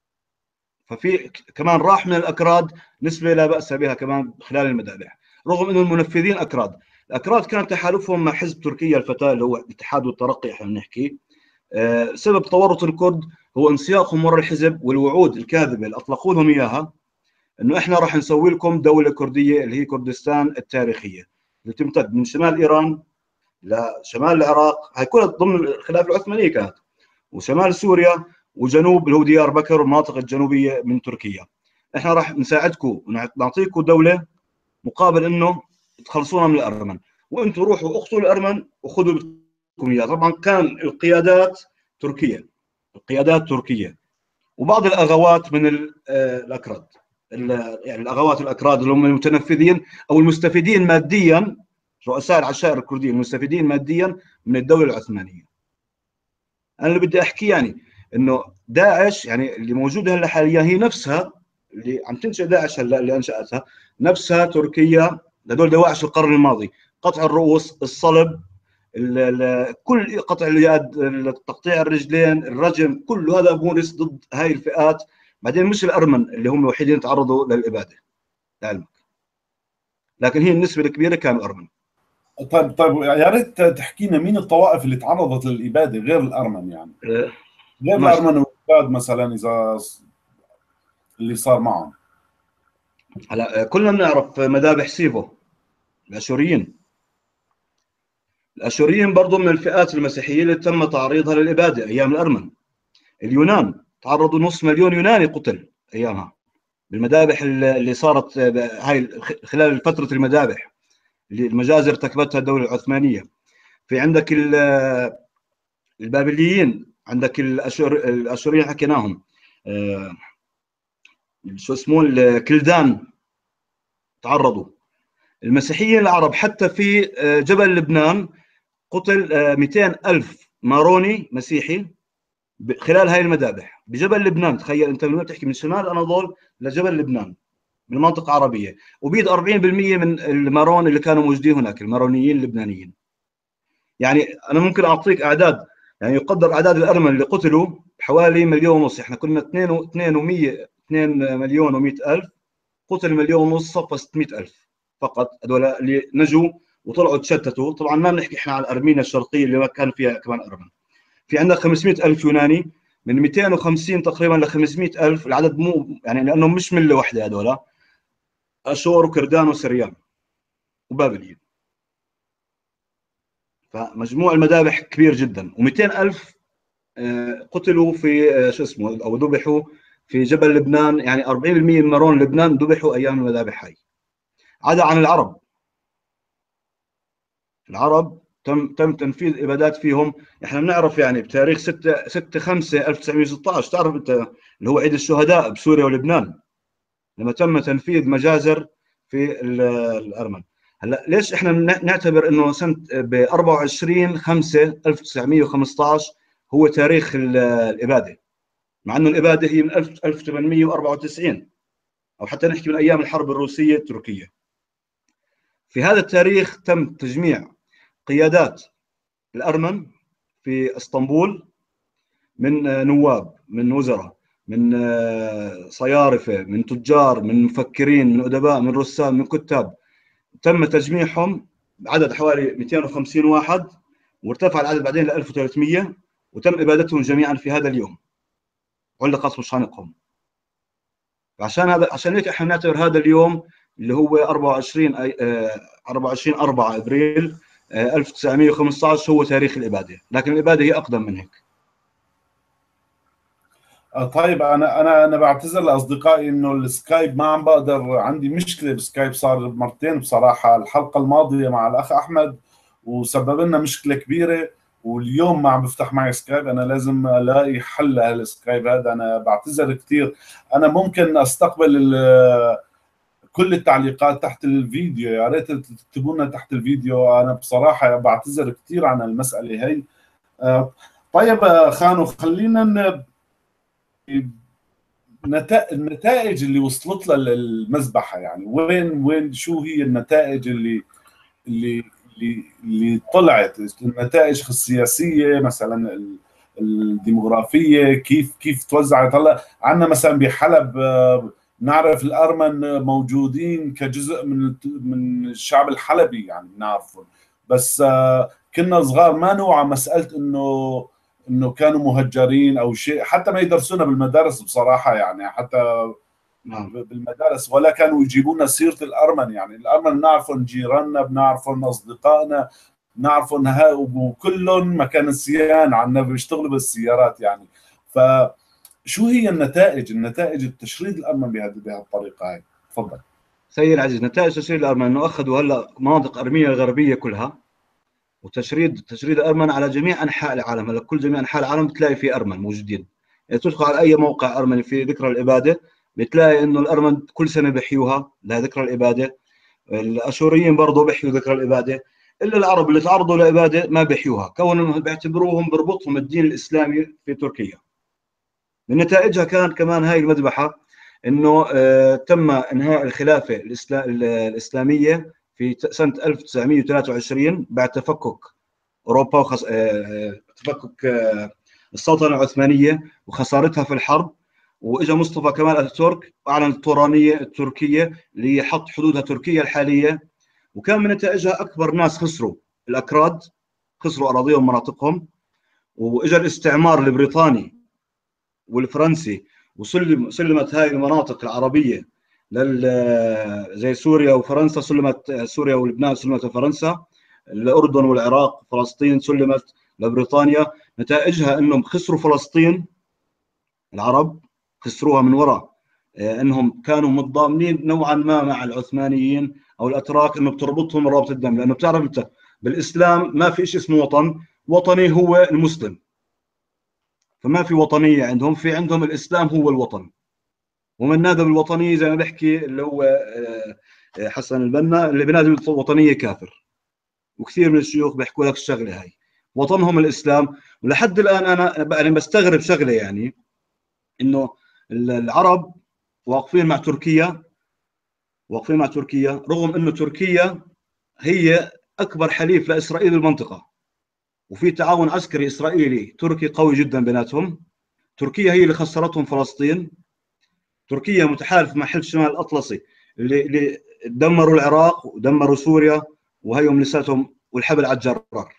ففي كمان راح من الاكراد نسبه لا باس بها كمان خلال المذابح، رغم انه المنفذين اكراد. الاكراد كان تحالفهم مع حزب تركيا الفتاه اللي هو الاتحاد والترقي احنا بنحكي. أه سبب تورط الكرد هو انسياقهم وراء الحزب والوعود الكاذبه اللي اطلقوا لهم اياها، انه احنا راح نسوي لكم دوله كرديه اللي هي كردستان التاريخيه، اللي تمتد من شمال ايران لشمال العراق، هاي كلها ضمن الخلافه العثمانيه كانت، وشمال سوريا، وجنوب اللي هو ديار بكر والمناطق الجنوبيه من تركيا. احنا راح نساعدكم ونعطيكم دوله مقابل انه تخلصونا من الارمن، وانتم روحوا اقتلوا الارمن وخذوا لكم اياه. طبعا كان القيادات تركيه، القيادات تركيه، وبعض الاغوات من الاكراد، يعني الاغوات الاكراد اللي هم المتنفذين او المستفيدين ماديا، رؤساء العشائر الكرديه المستفيدين ماديا من الدوله العثمانيه. انا اللي بدي احكي يعني انه داعش يعني اللي موجوده هلا حاليا هي نفسها اللي عم تنشئ داعش هلا، اللي انشاتها نفسها تركيا، هذول دواعش القرن الماضي، قطع الرؤوس، الصلب، كل قطع اليد، تقطيع الرجلين، الرجم، كل هذا بورس ضد هاي الفئات. بعدين مش الارمن اللي هم الوحيدين تعرضوا للاباده لعلمك، لكن هي النسبه الكبيره كانوا ارمن. طيب طيب يا ريت تحكي لنا مين الطوائف اللي تعرضت للاباده غير الارمن، يعني أه غير الارمن والكرد مثلا، اذا اللي صار معهم. هلا كلنا بنعرف مذابح سيفو، الاشوريين. الاشوريين برضو من الفئات المسيحيه اللي تم تعريضها للاباده ايام الارمن. اليونان تعرضوا نص مليون يوناني قتل ايامها بالمذابح اللي صارت هاي خلال فتره المذابح اللي المجازر ارتكبتها الدوله العثمانيه. في عندك البابليين، عندك الأشور الاشوريين حكيناهم، آه شو اسمه الكلدان تعرضوا. المسيحيين العرب حتى في جبل لبنان قتل مئتين ألف ماروني مسيحي خلال هاي المذابح بجبل لبنان. تخيل انت لما تحكي من شمال الاناضول لجبل لبنان بالمنطقه العربيه، وبيد أربعين بالمئة من المارون اللي كانوا موجودين هناك المارونيين اللبنانيين. يعني انا ممكن اعطيك اعداد، يعني يقدر اعداد الارمن اللي قتلوا حوالي مليون ونص. احنا كنا اثنين ومئة اثنين مليون ومئة الف، قتل مليون ونص، صفى ستمئة الف فقط هذول اللي نجوا وطلعوا تشتتوا. طبعا ما بنحكي احنا على ارمينيا الشرقيه اللي ما كان فيها كمان ارمن. في عندك خمسمئة الف يوناني، من مئتين وخمسين تقريبا ل خمسمئة الف، العدد مو يعني لانهم مش مله واحده هذول، اشور وكردان وسريان وبابليين. فمجموع المذابح كبير جدا، و200 الف قتلوا في شو اسمه او ذبحوا في جبل لبنان. يعني أربعين بالمئة من مارون لبنان ذبحوا ايام المذابح هاي. عدا عن العرب، العرب تم تم تنفيذ ابادات فيهم. احنا بنعرف يعني بتاريخ ستة خمسة ألف وتسعمئة وستة عشر، تعرف انت اللي هو عيد الشهداء بسوريا ولبنان، لما تم تنفيذ مجازر في الارمن. هلا ليش احنا نعتبر انه سنه ب أربعة وعشرين خمسة ألف وتسعمئة وخمسة عشر هو تاريخ الإبادة، مع أنه الإبادة هي من ألف وثمانمئة وأربعة وتسعين أو حتى نحكي من أيام الحرب الروسية التركية. في هذا التاريخ تم تجميع قيادات الأرمن في اسطنبول من نواب، من وزراء، من صيارفة، من تجار، من مفكرين، من أدباء، من رسام، من كتاب. تم تجميعهم بعدد حوالي مئتين وخمسين واحد، وارتفع العدد بعدين ل ألف وثلاثمئة، وتم إبادتهم جميعا في هذا اليوم، علقت مشانقهم. عشان هذا عشان هيك احنا نعتبر هذا اليوم اللي هو أربعة وعشرين أربعة وعشرين أربعة ابريل ألف وتسعمئة وخمسة عشر هو تاريخ الإبادة، لكن الإبادة هي أقدم من هيك. طيب انا انا انا بعتذر لاصدقائي انه السكايب ما عم بقدر، عندي مشكله بسكايب صار مرتين بصراحه، الحلقه الماضيه مع الاخ احمد وسبب لنا مشكله كبيره، واليوم ما عم بفتح معي سكايب، انا لازم الاقي حل لهالسكايب هذا. انا بعتذر كثير. انا ممكن استقبل كل التعليقات تحت الفيديو، يا ريت تكتبوا لنا تحت الفيديو. انا بصراحه بعتذر كثير عن المساله هي. طيب خانو، خلينا النتائج اللي وصلت لها المذبحه، يعني وين وين شو هي النتائج اللي اللي اللي, اللي طلعت، النتائج السياسيه مثلا، الديموغرافيه، كيف كيف توزعت. هلا عندنا مثلا بحلب نعرف الارمن موجودين كجزء من من الشعب الحلبي، يعني بنعرفهم، بس كنا صغار ما نوعى مساله انه انه كانوا مهجرين او شيء، حتى ما يدرسونا بالمدارس بصراحه، يعني حتى بالمدارس ولا كانوا يجيبونا سيره الارمن. يعني الارمن بنعرفهم جيراننا، بنعرفهم اصدقائنا، بنعرفهم ها، وكلهم مكانسيان عنا بيشتغلوا بالسيارات يعني. فشو هي النتائج النتائج التشريد الارمن بهذه بهالطريقه هاي؟ تفضل سيد العزيز. نتائج تشريد الارمن انه اخذوا هلا مناطق ارمينيا الغربيه كلها، وتشريد تشريد الارمن على جميع انحاء العالم. هلا كل جميع انحاء العالم بتلاقي في ارمن موجودين. يعني تدخل على اي موقع ارمني في ذكرى الاباده بتلاقي انه الارمن كل سنه بيحيوها لذكرى الاباده. الاشوريين برضه بيحيوا ذكرى الاباده، الا العرب اللي تعرضوا للاباده ما بيحيوها، كونهم بيعتبروهم بربطهم الدين الاسلامي في تركيا. من نتائجها كان كمان هاي المذبحه انه آه تم انهاء الخلافه الاسلاميه في سنه ألف وتسعمئة وثلاثة وعشرين بعد تفكك اوروبا وخص... آه تفكك آه السلطنه العثمانيه وخسارتها في الحرب. واجا مصطفى كمال اتاتورك واعلن الطورانيه التركيه اللي حط حدودها تركيا الحاليه، وكان من نتائجها اكبر ناس خسروا الاكراد، خسروا اراضيهم ومناطقهم. واجا الاستعمار البريطاني والفرنسي وسلم سلمت هاي المناطق العربيه لل زي سوريا وفرنسا، سلمت سوريا ولبنان سلمت لفرنسا، الاردن والعراق فلسطين سلمت لبريطانيا. نتائجها انهم خسروا فلسطين، العرب خسروها من وراء انهم كانوا متضامنين نوعا ما مع العثمانيين او الاتراك، انه بتربطهم رابطه الدم. لانه بتعرف انت بالاسلام ما في شيء اسمه وطن، وطني هو المسلم، فما في وطنيه عندهم، في عندهم الاسلام هو الوطن. ومن نادى بالوطنيه زي ما بحكي اللي هو حسن البنا، اللي بنادي بالوطنيه كافر. وكثير من الشيوخ بيحكوا لك الشغله هاي، وطنهم الاسلام. ولحد الان انا يعني بستغرب شغله، يعني انه العرب واقفين مع تركيا، واقفين مع تركيا رغم انه تركيا هي اكبر حليف لاسرائيل بالمنطقه، وفي تعاون عسكري اسرائيلي تركي قوي جدا بيناتهم. تركيا هي اللي خسرتهم فلسطين. تركيا متحالف مع حلف شمال الاطلسي اللي, اللي دمروا العراق ودمروا سوريا، وهيهم لساتهم والحبل على الجرار.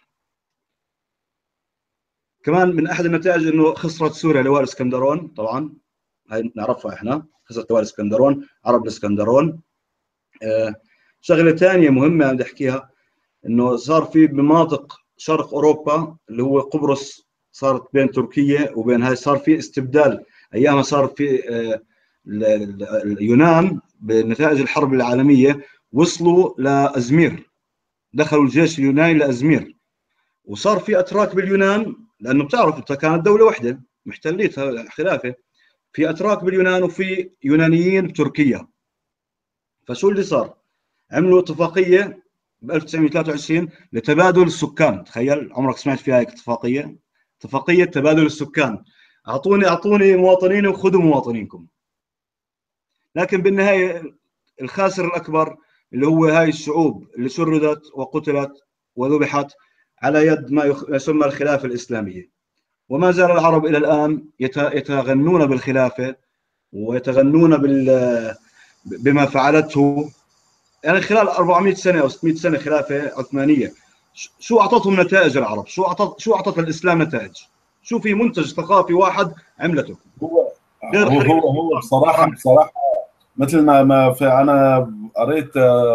كمان من احد النتائج انه خسرت سوريا لواء الاسكندرون، طبعا هاي نعرفها احنا، خسرت لواء الاسكندرون، عرب الاسكندرون. آه شغله ثانيه مهمه بدي احكيها، انه صار في بمناطق شرق اوروبا اللي هو قبرص، صارت بين تركيا وبين هاي صار في استبدال. ايامها صار في آه اليونان بنتائج الحرب العالميه وصلوا لازمير، دخلوا الجيش اليوناني لازمير، وصار في اتراك باليونان، لانه بتعرف انت كانت دوله واحده محتليتها خلافه، في اتراك باليونان وفي يونانيين بتركيا. فشو اللي صار؟ عملوا اتفاقيه ب ألف وتسعمئة وثلاثة وعشرين لتبادل السكان. تخيل، عمرك سمعت فيها هيك اتفاقيه؟ اتفاقيه تبادل السكان، اعطوني اعطوني مواطنيني وخذوا مواطنينكم. لكن بالنهايه الخاسر الاكبر اللي هو هاي الشعوب اللي شردت وقتلت وذبحت على يد ما يسمى الخلافه الاسلاميه. وما زال العرب الى الان يتغنون بالخلافه ويتغنون بال بما فعلته، يعني خلال أربعمئة سنه او ستمئة سنه خلافه عثمانيه. شو اعطتهم نتائج العرب؟ شو اعطت شو اعطت الاسلام نتائج؟ شو في منتج ثقافي واحد عملته؟ هو غير هو هو, هو بصراحه بصراحه مثل ما ما في انا قريت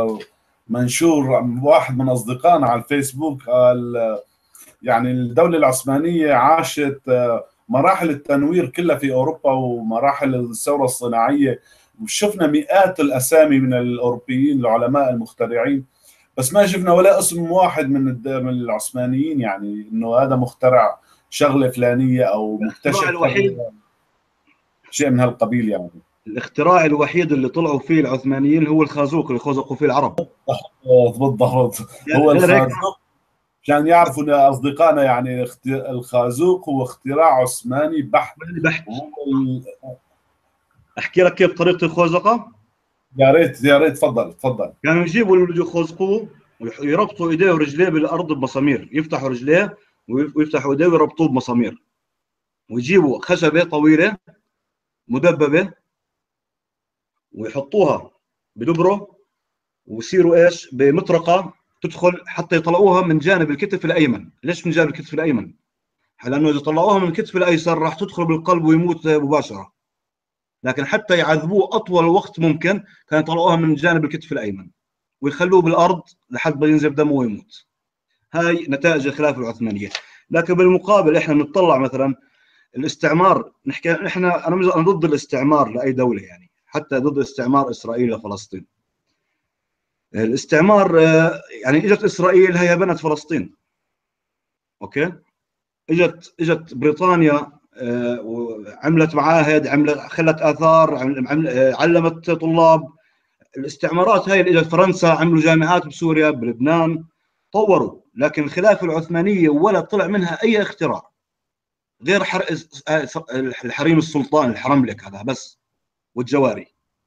منشور واحد من اصدقائنا على الفيسبوك قال يعني الدوله العثمانيه عاشت مراحل التنوير كلها في اوروبا ومراحل الثوره الصناعيه، وشفنا مئات الاسامي من الاوروبيين العلماء المخترعين، بس ما شفنا ولا اسم واحد من من العثمانيين يعني انه هذا مخترع شغله فلانيه او مكتشف الوحيد شيء من هالقبيل. يعني الاختراع الوحيد اللي طلعوا فيه العثمانيين هو الخازوق اللي خزقوا فيه العرب. بالضبط، هو الخازوق. عشان يعرفوا ان اصدقائنا يعني الخازوق هو اختراع عثماني بحت. بحت. ال... احكي لك كيف طريقه الخزقه؟ يا ريت يا ريت، تفضل تفضل. كانوا يجيبوا اللي يخزقوه ويربطوا ايديه ورجليه بالارض بمسامير، يفتحوا رجليه ويفتحوا ايديه ويربطوه بمسامير، ويجيبوا خشبه طويله مدببه ويحطوها بدبره ويصيروا ايش بمطرقه تدخل حتى يطلعوها من جانب الكتف الايمن. ليش من جانب الكتف الايمن؟ لانه اذا طلعوها من الكتف الايسر راح تدخل بالقلب ويموت مباشره، لكن حتى يعذبوه اطول وقت ممكن كانوا يطلعوها من جانب الكتف الايمن ويخلوه بالارض لحد ما ينزف دمه ويموت. هاي نتائج الخلافه العثمانيه. لكن بالمقابل احنا بنطلع مثلا الاستعمار، نحكي احنا انا ضد الاستعمار لاي دوله، يعني حتى ضد استعمار اسرائيل لفلسطين. الاستعمار يعني اجت اسرائيل هي بنت فلسطين، اوكي، اجت اجت بريطانيا وعملت معاهد، عملت خلت اثار، علمت طلاب. الاستعمارات هاي اللي اجت فرنسا عملوا جامعات بسوريا بلبنان طوروا، لكن الخلافه العثمانيه ولا طلع منها اي اختراع غير حرق الحريم السلطان الحرملك هذا بس والجواري.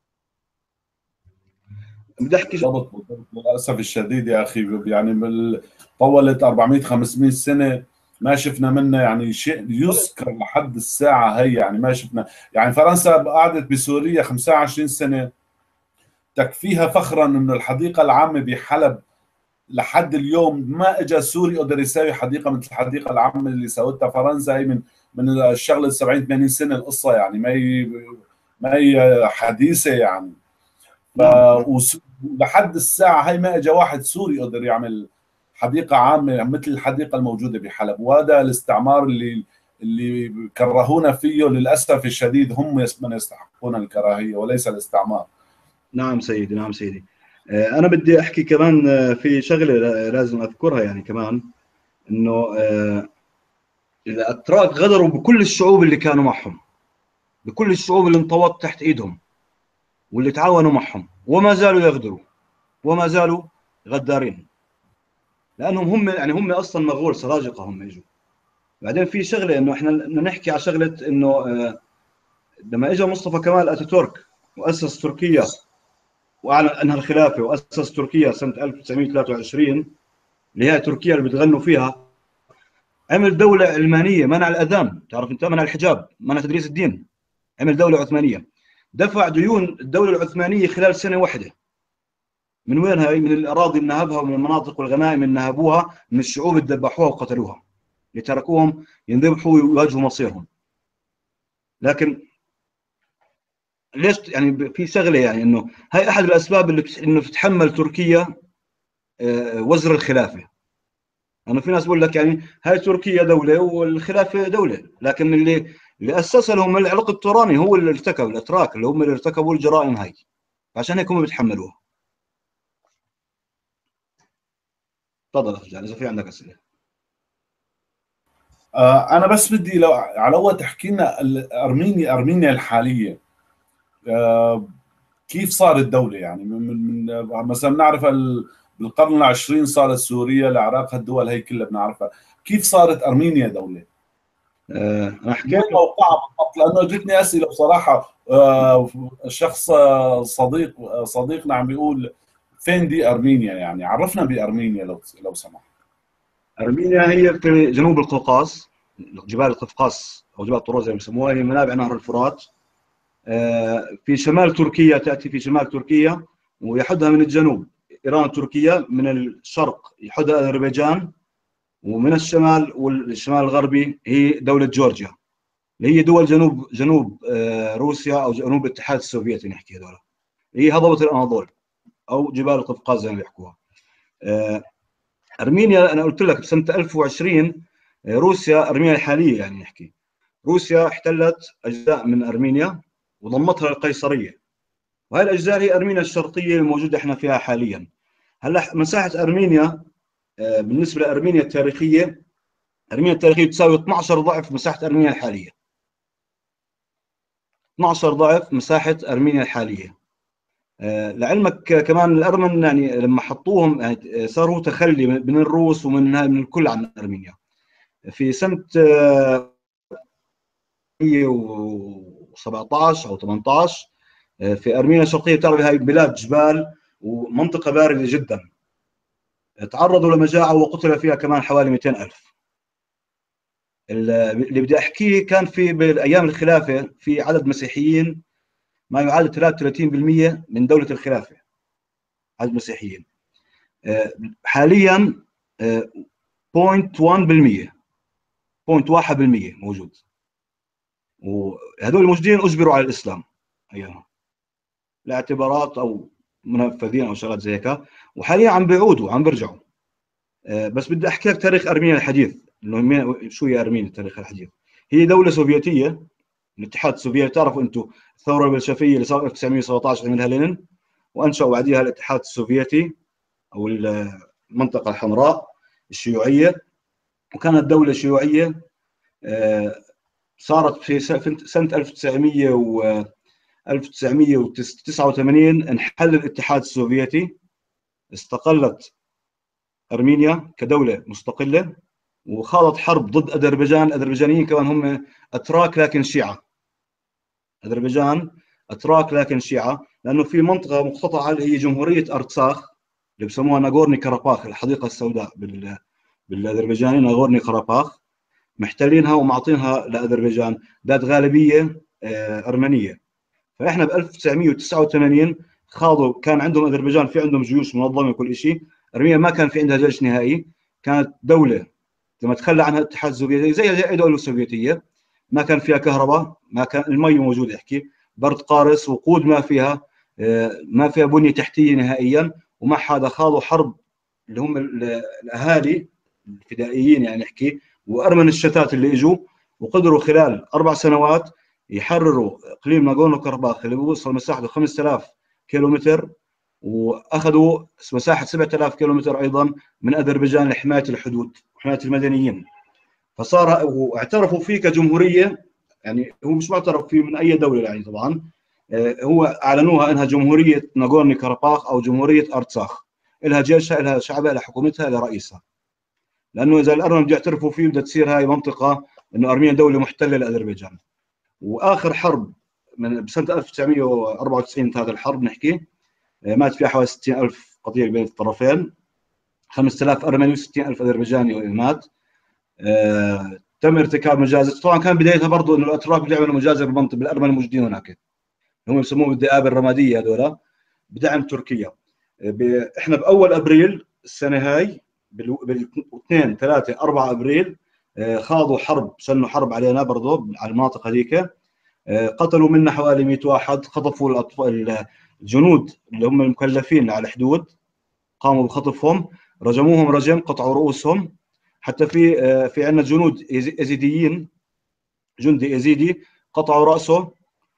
بدي احكي بالضبط بالضبط. للاسف الشديد يا اخي يعني طولت أربعمئة خمسمئة سنه ما شفنا منه يعني شيء يذكر لحد الساعه هي، يعني ما شفنا. يعني فرنسا قعدت بسوريا خمسة وعشرين سنه، تكفيها فخرا انه الحديقه العامه بحلب لحد اليوم ما اجى سوري قدر يساوي حديقه مثل الحديقه العامه اللي سوتها فرنسا. هي من من الشغله سبعين ثمانين سنه القصه، يعني ما هي ما هي حديثه يعني. ف لحد الساعه هي ما اجى واحد سوري قدر يعمل حديقه عامه مثل الحديقه الموجوده بحلب. وهذا الاستعمار اللي اللي كرهونا فيه للاسف الشديد، هم من يستحقون الكراهيه وليس الاستعمار. نعم سيدي، نعم سيدي. انا بدي احكي كمان في شغله لازم اذكرها يعني كمان، انه الاتراك غدروا بكل الشعوب اللي كانوا معهم، بكل الشعوب اللي انطوت تحت ايدهم واللي تعاونوا معهم، وما زالوا يغدروا وما زالوا غدارين، لانهم هم يعني هم اصلا مغول سلاجقه هم اجوا. بعدين في شغله انه احنا نحكي على شغله انه لما اجى مصطفى كمال اتاتورك واسس تركيا واعلن انها الخلافه واسس تركيا سنه ألف وتسعمئة وثلاثة وعشرين اللي هي تركيا اللي بتغنوا فيها، عمل دوله علمانيه، منع الاذان، تعرف انت، منع الحجاب، منع تدريس الدين، عمل دوله عثمانيه. دفع ديون الدوله العثمانيه خلال سنه واحده. من وين هاي؟ من الاراضي اللي نهبها ومن المناطق والغنائم اللي نهبوها من الشعوب اللي ذبحوها وقتلوها، اللي تركوهم ينذبحوا ويواجهوا مصيرهم. لكن ليش يعني في شغله يعني انه هاي احد الاسباب اللي انه تتحمل تركيا وزر الخلافه. انه في ناس بقول لك يعني هاي تركيا دوله والخلافه دوله، لكن اللي اللي اسس لهم العرق التوراني هو اللي ارتكب، الاتراك اللي هم اللي ارتكبوا الجرائم هاي، عشان هيك هم بيتحملوها. تفضل اخ جان اذا في عندك اسئله. آه انا بس بدي لو على اول تحكي لنا ارمينيا ارمينيا الحاليه آه كيف صارت دوله؟ يعني من, من مثلا نعرف بالقرن العشرين صارت سوريا، العراق، هالدول هي كلها بنعرفها. كيف صارت ارمينيا دوله؟ انا حكيت وين موقعها بالضبط؟ لانه جتني اسئله بصراحه. آه، شخص آه، صديق آه، صديقنا عم بيقول فين دي ارمينيا، يعني عرفنا بارمينيا لو لو سمحت. ارمينيا هي في جنوب القوقاز، جبال القفقاز او جبال طروز زي ما يسموها، هي منابع نهر الفرات. في شمال تركيا، تاتي في شمال تركيا ويحدها من الجنوب ايران تركيا، من الشرق يحدها اذربيجان، ومن الشمال والشمال الغربي هي دوله جورجيا، اللي هي دول جنوب جنوب روسيا او جنوب الاتحاد السوفيتي نحكي هذول. هي هضبه الاناضول او جبال القفقاز زي ما بيحكوها. ارمينيا انا قلت لك بسنه ألف وعشرين، روسيا ارمينيا الحاليه يعني نحكي، روسيا احتلت اجزاء من ارمينيا وضمتها للقيصريه، وهي الاجزاء هي ارمينيا الشرقيه الموجوده احنا فيها حاليا. هلا مساحه ارمينيا بالنسبه لارمينيا التاريخيه، ارمينيا التاريخيه تساوي اثنعش ضعف مساحه ارمينيا الحاليه. اثنعش ضعف مساحه ارمينيا الحاليه. لعلمك كمان الارمن يعني لما حطوهم يعني صاروا تخلي من الروس ومن من الكل عن ارمينيا. في سنه مئة وسبعطعش او ثمانطعش في ارمينيا الشرقيه، تعرف هاي بلاد جبال ومنطقه بارده جدا، تعرضوا لمجاعه وقتل فيها كمان حوالي مئتين ألف. اللي بدي احكيه كان في بالايام الخلافه في عدد مسيحيين ما يعادل ثلاثة وثلاثين بالمئة من دوله الخلافه، عدد مسيحيين. حاليا صفر فاصلة واحد بالمئة، صفر فاصلة واحد بالمئة موجود، وهذول الموجودين اجبروا على الاسلام اياها لاعتبارات او منفذين او شغلات زي هيك، وحاليا عم بيعودوا عم بيرجعوا. بس بدي احكي لك تاريخ ارمينيا الحديث، انه شو هي ارمينيا التاريخ الحديث. هي دوله سوفيتيه، الاتحاد السوفيتي. تعرفوا انتم الثوره البلشفيه اللي صارت ألف وتسعمئة وسبعطعش عملها لينين، وانشأوا بعدها الاتحاد السوفيتي او المنطقه الحمراء الشيوعيه، وكانت دوله شيوعيه. صارت في سنه ألف وتسعمئة و ألف وتسعمئة وتسعة وثمانين انحل الاتحاد السوفيتي، استقلت ارمينيا كدوله مستقله، وخاضت حرب ضد اذربيجان. الاذربيجانيين كمان هم اتراك لكن شيعه، اذربيجان اتراك لكن شيعه، لانه في منطقه مقتطعه اللي هي جمهوريه ارتساخ اللي بسموها ناغورني كاراباخ، الحديقه السوداء بال بالاذربيجاني، ناغورني كاراباخ، محتلينها ومعطينها لاذربيجان ذات غالبيه ارمنيه. فاحنا ب ألف وتسعمئة وتسعة وثمانين خاضوا، كان عندهم اذربيجان في عندهم جيوش منظمه وكل شيء، ارمينيا ما كان في عندها جيش نهائي، كانت دوله لما تخلى عنها الاتحاد السوفيتي زي زي اي دوله سوفيتيه، ما كان فيها كهرباء، ما كان المي موجود، احكي برد قارس، وقود ما فيها، ما فيها بنيه تحتيه نهائيا، وما حدا. خاضوا حرب اللي هم الاهالي الفدائيين يعني نحكي، وارمن الشتات اللي اجوا، وقدروا خلال اربع سنوات يحرروا اقليم ناغورنو كاراباخ اللي بيوصل مساحته خمسة آلاف كيلومتر، واخذوا مساحه سبعة آلاف كيلومتر ايضا من اذربيجان لحمايه الحدود وحمايه المدنيين. فصار واعترفوا فيه كجمهوريه، يعني هو مش معترف فيه من اي دوله يعني طبعا، هو اعلنوها انها جمهوريه ناغورني كاراباخ او جمهوريه ارتساخ، لها جيشها، لها شعبها، لها حكومتها، لها رئيسها. لانه اذا الارمن بده يعترفوا فيه بدها تصير هاي منطقه انه ارمينيا دوله محتله لاذربيجان. واخر حرب من بسنه ألف وتسعمئة وأربعة وتسعين هذا الحرب نحكي، مات فيها حوالي ستين ألف قتيل بين الطرفين، خمسة آلاف ارمني وستين ألف اذربيجاني مات. آه، تم ارتكاب مجازر. طبعا كان بدايتها برضه انه الاتراك بيعملوا مجازر بالمنطقه بالارمن الموجودين هناك، هم بسموهم الذئاب الرماديه هذول، بدعم تركيا. احنا باول ابريل السنه هاي بال اثنين ثلاثة أربعة ابريل خاضوا حرب، سنوا حرب علينا برضه على المناطق هذيك، قتلوا منا حوالي مئة واحد، خطفوا الاطفال الجنود اللي هم المكلفين على الحدود، قاموا بخطفهم، رجموهم رجم، قطعوا رؤوسهم. حتى في في عندنا جنود يزيديين، جندي يزيدي قطعوا راسه،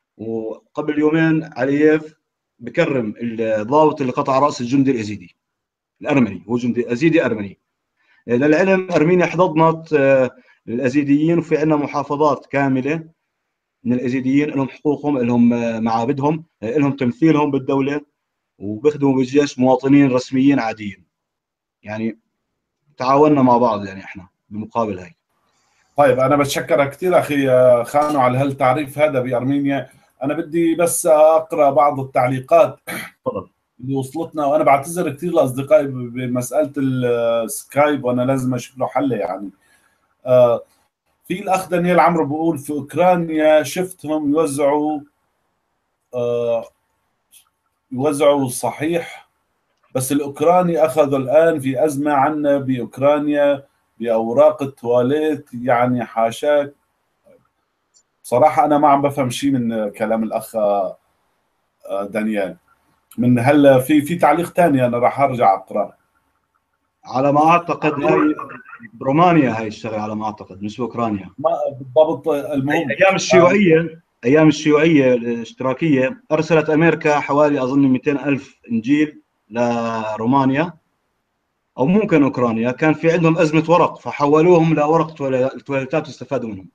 وقبل يومين علييف بكرم الضابط اللي قطع راس الجندي اليزيدي الارمني، هو جندي يزيدي ارمني. للعلم ارمينيا حضنت الازيديين، وفي عندنا محافظات كامله من الازيديين لهم حقوقهم، لهم معابدهم، لهم تمثيلهم بالدوله، وبيخدموا بالجيش مواطنين رسميين عاديين. يعني تعاوننا مع بعض يعني احنا بالمقابل هاي. طيب أنا بتشكرك كثير أخي خانو على هالتعريف هذا بأرمينيا. أنا بدي بس أقرأ بعض التعليقات تفضل. اللي وصلتنا، وأنا بعتذر كثير لأصدقائي بمسألة السكايب وأنا لازم أشوف له حل يعني. آه، في الأخ دانيال عمرو بيقول في أوكرانيا شفتهم يوزعوا آه، يوزعوا صحيح، بس الأوكراني أخذوا الآن في أزمة عنا بأوكرانيا بأوراق التواليت، يعني حاشاك. صراحة أنا ما عم بفهم شيء من كلام الأخ آه، دانيال. من هلا في في تعليق ثاني أنا راح أرجع أقرأ. على ما اعتقد هاي برومانيا، هاي الشغله على ما اعتقد مش باوكرانيا. ما بالضبط. المهم ايام آه، الشيوعيه، ايام الشيوعيه الاشتراكيه ارسلت امريكا حوالي اظن مئتين الف انجيل لرومانيا، او ممكن اوكرانيا، كان في عندهم ازمه ورق فحولوهم لورق تواليتات واستفادوا منهم.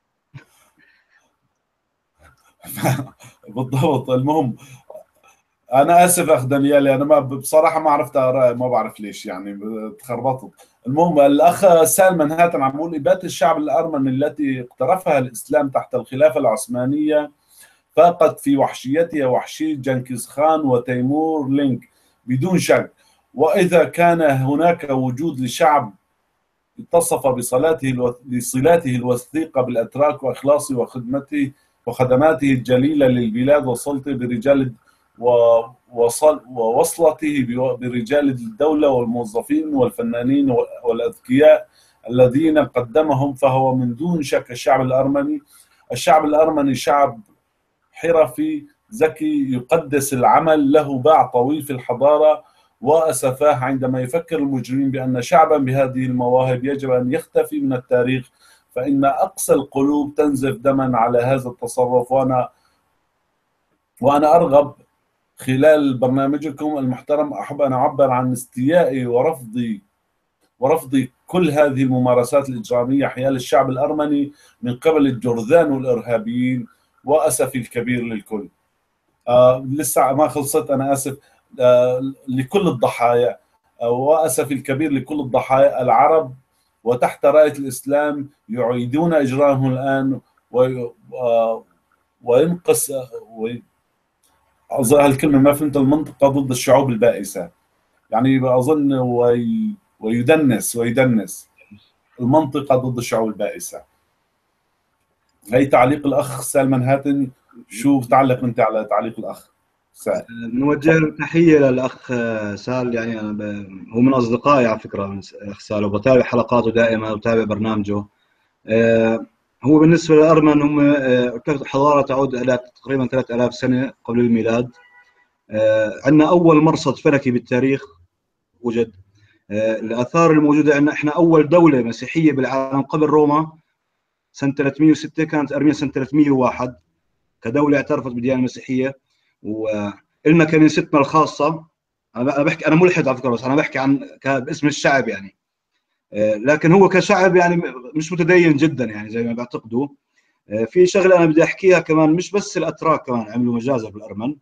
بالضبط. المهم انا اسف اخ دانيالي، انا ما بصراحه ما عرفت اقرا، ما بعرف ليش يعني تخربطت. المهم الاخ سالم منهاتن عم يقول اباده الشعب الارمني التي اقترفها الاسلام تحت الخلافه العثمانيه فاقت في وحشيتها وحشيه جنكيز خان وتيمور لينك بدون شك. واذا كان هناك وجود لشعب اتصف بصلاته الو... بصلاته الوثيقه بالاتراك واخلاصه وخدمته وخدماته الجليله للبلاد وصلته برجال ووصل ووصلته برجال الدولة والموظفين والفنانين والأذكياء الذين قدمهم، فهو من دون شك الشعب الأرمني. الشعب الأرمني شعب حرفي ذكي يقدس العمل، له باع طويل في الحضارة، وأسفاه عندما يفكر المجرمين بأن شعبا بهذه المواهب يجب أن يختفي من التاريخ، فإن أقسى القلوب تنزف دما على هذا التصرف. وأنا وأنا أرغب خلال برنامجكم المحترم أحب أن أعبر عن استيائي ورفضي ورفضي كل هذه الممارسات الإجرامية حيال الشعب الأرمني من قبل الجرذان والإرهابيين، وأسفي الكبير للكل. آه لسه ما خلصت، أنا آسف. آه لكل الضحايا، آه وأسفي الكبير لكل الضحايا العرب وتحت راية الإسلام يعيدون إجرامهم الآن وينقص أظن هالكلمة ما فهمت، المنطقة ضد الشعوب البائسة، يعني أظن وي ويدنس ويدنس المنطقة ضد الشعوب البائسة. هي تعليق الأخ سال منهاتن. شو بتعلق أنت على تعليق الأخ سال؟ نوجه له تحيه للاخ سال، يعني انا ب... هو من اصدقائي على فكره الاخ سال، وبتابع حلقاته دائما وبتابع برنامجه. آه هو بالنسبه للارمن هم آه حضاره تعود الى تقريبا ثلاثة آلاف سنه قبل الميلاد. آه عندنا اول مرصد فلكي بالتاريخ وجد. آه الاثار الموجوده عندنا، احنا اول دوله مسيحيه بالعالم قبل روما سنه ثلاثمئة وستة، كانت ارمينيا سنه ثلاثمئة وواحد كدوله اعترفت بالديانه المسيحيه، ولنا كنيستنا الخاصه. انا بحكي انا ملحد على فكره، بس انا بحكي عن باسم الشعب يعني. آه لكن هو كشعب يعني مش متدين جدا يعني زي ما بيعتقدوا. آه في شغله انا بدي احكيها كمان، مش بس الاتراك كمان عملوا مجازر بالارمن.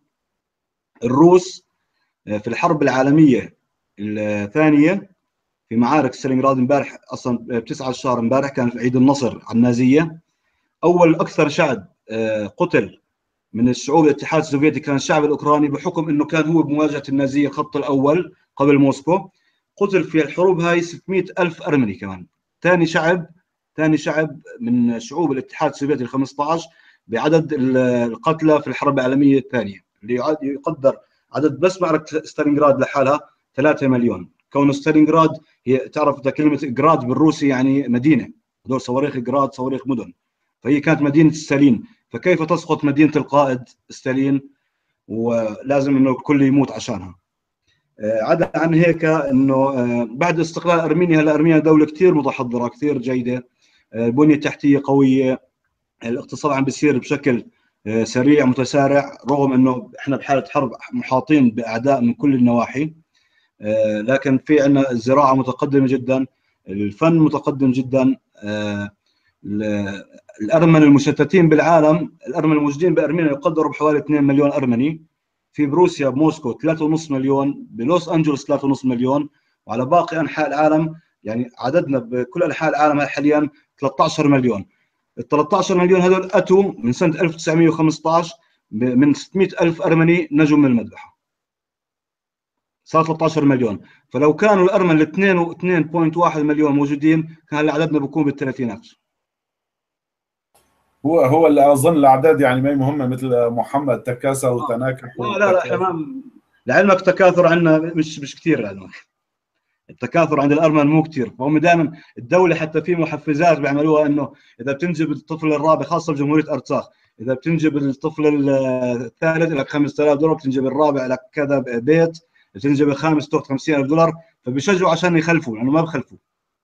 الروس آه في الحرب العالميه الثانيه في معارك ستالينغراد امبارح، اصلا بتسعة الشهر امبارح كان في عيد النصر على النازيه. اول اكثر شعب قتل من الشعوب الاتحاد السوفيتي كان الشعب الاوكراني، بحكم انه كان هو بمواجهه النازيه الخط الاول قبل موسكو. قتل في الحروب هاي ستمئة الف ارمني كمان. ثاني شعب ثاني شعب من شعوب الاتحاد السوفيتي ال خمسة عشر بعدد القتلى في الحرب العالميه الثانيه، اللي يقدر عدد بس معركه ستالينغراد لحالها ثلاثة مليون. كون ستالينغراد هي تعرف كلمه جراد بالروسي يعني مدينه، هذول صواريخ جراد صواريخ مدن، فهي كانت مدينه ستالين. فكيف تسقط مدينه القائد ستالين ولازم انه الكل يموت عشانها. عدا عن هيك انه بعد استقلال ارمينيا، هلا ارمينيا دوله كثير متحضره كثير جيده، البنيه التحتيه قويه، الاقتصاد عم بيصير بشكل سريع متسارع، رغم انه احنا بحاله حرب محاطين باعداء من كل النواحي. لكن في عندنا الزراعه متقدمه جدا، الفن متقدم جدا. الارمن المشتتين بالعالم، الارمن الموجودين بارمينيا يقدروا بحوالي اثنين مليون ارمني، في بروسيا بموسكو ثلاثة ونص مليون، بلوس انجلوس ثلاثة ونص مليون، وعلى باقي انحاء العالم يعني عددنا بكل انحاء العالم حاليا ثلاثة عشر مليون. ال ثلاثة عشر مليون هذول اتوا من سنه ألف وتسعمئة وخمسة عشر من ستمئة ألف ارمني نجوا من المذبحه، صار ثلاثة عشر مليون. فلو كانوا الارمن اثنين فاصلة واحد مليون موجودين كان هلا عددنا بكون بالثلاثينات. هو هو اللي اظن الاعداد يعني ما هي مهمه، مثل محمد تكاثر وتناكح. لا لا لا احنا ما لعلمك تكاثر عندنا مش مش كثير، لعلمك التكاثر عند الارمن مو كثير. فهم دائما الدوله حتى في محفزات بيعملوها، انه اذا بتنجب الطفل الرابع، خاصه بجمهوريه ارتساخ، اذا بتنجب الطفل الثالث لك خمسة آلاف دولار، بتنجب الرابع لك كذا بيت، بتنجب الخامس تاخذ خمسين ألف دولار. فبيشجعوا عشان يخلفوا، لانه يعني ما بخلفوا.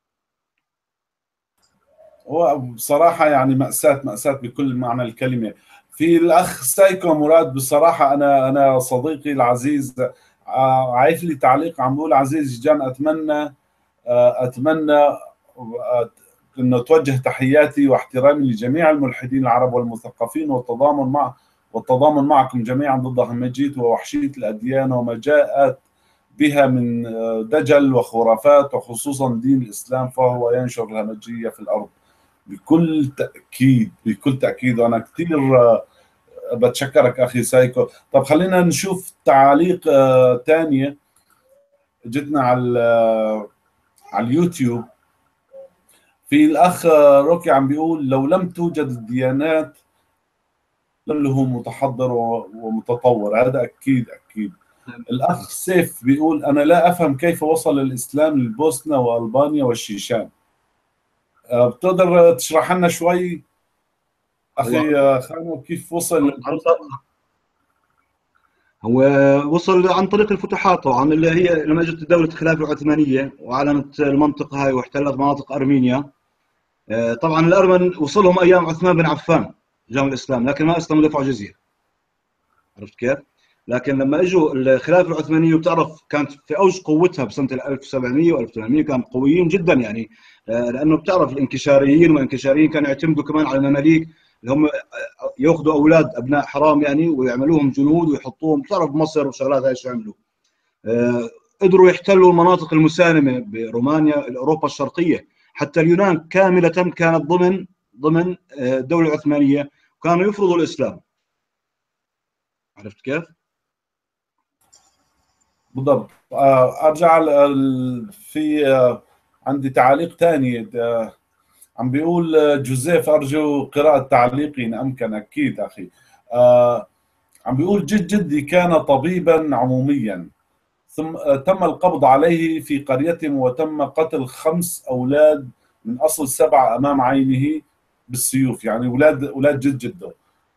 هو بصراحه يعني مأساة مأساة بكل معنى الكلمه. في الاخ سايكو مراد، بصراحه انا انا صديقي العزيز عايف لي تعليق عم بقول: عزيز جان، اتمنى اتمنى انه توجه تحياتي واحترامي لجميع الملحدين العرب والمثقفين، والتضامن مع والتضامن معكم جميعا ضد همجيه ووحشيه الاديان وما جاءت بها من دجل وخرافات، وخصوصا دين الاسلام، فهو ينشر الهمجيه في الارض. بكل تاكيد بكل تاكيد. وانا كثير بتشكرك اخي سايكو. طب خلينا نشوف تعاليق ثانيه جتنا على على اليوتيوب. في الاخ روكي عم بيقول: لو لم توجد الديانات كله متحضر ومتطور. هذا اكيد اكيد. الاخ سيف بيقول: انا لا افهم كيف وصل الاسلام للبوسنه والبانيا والشيشان. بتقدر تشرح لنا شوي اخي خانو كيف وصل؟ هو وصل عن طريق الفتوحات طبعا، اللي هي لما اجت دوله الخلافه العثمانيه واعلنت المنطقه هاي واحتلت مناطق ارمينيا. طبعا الارمن وصلهم ايام عثمان بن عفان جاءوا الاسلام، لكن ما اسلموا دفعوا جزيه. عرفت كيف؟ لكن لما اجوا الخلافه العثمانيه، وبتعرف كانت في اوج قوتها بسنه ألف وسبعمئة وألف وثمانمئة، كانوا قويين جدا يعني، لانه بتعرف الانكشاريين والانكشاريين كانوا يعتمدوا كمان على المماليك، اللي هم ياخذوا اولاد ابناء حرام يعني ويعملوهم جنود ويحطوهم. بتعرف بمصر وشغلات هاي شو عملوا. آه قدروا يحتلوا المناطق المسالمه برومانيا، اوروبا الشرقيه، حتى اليونان كامله كانت ضمن ضمن الدوله العثمانيه، وكانوا يفرضوا الاسلام. عرفت كيف؟ بالضبط. ارجع في عندي تعليق ثاني عم بيقول جوزيف: ارجو قراءة تعليقي ان امكن. اكيد اخي. عم بيقول: جد جدي كان طبيبا عموميا، ثم تم القبض عليه في قريتهم، وتم قتل خمس اولاد من اصل سبعه امام عينه بالسيوف، يعني اولاد اولاد جد جده.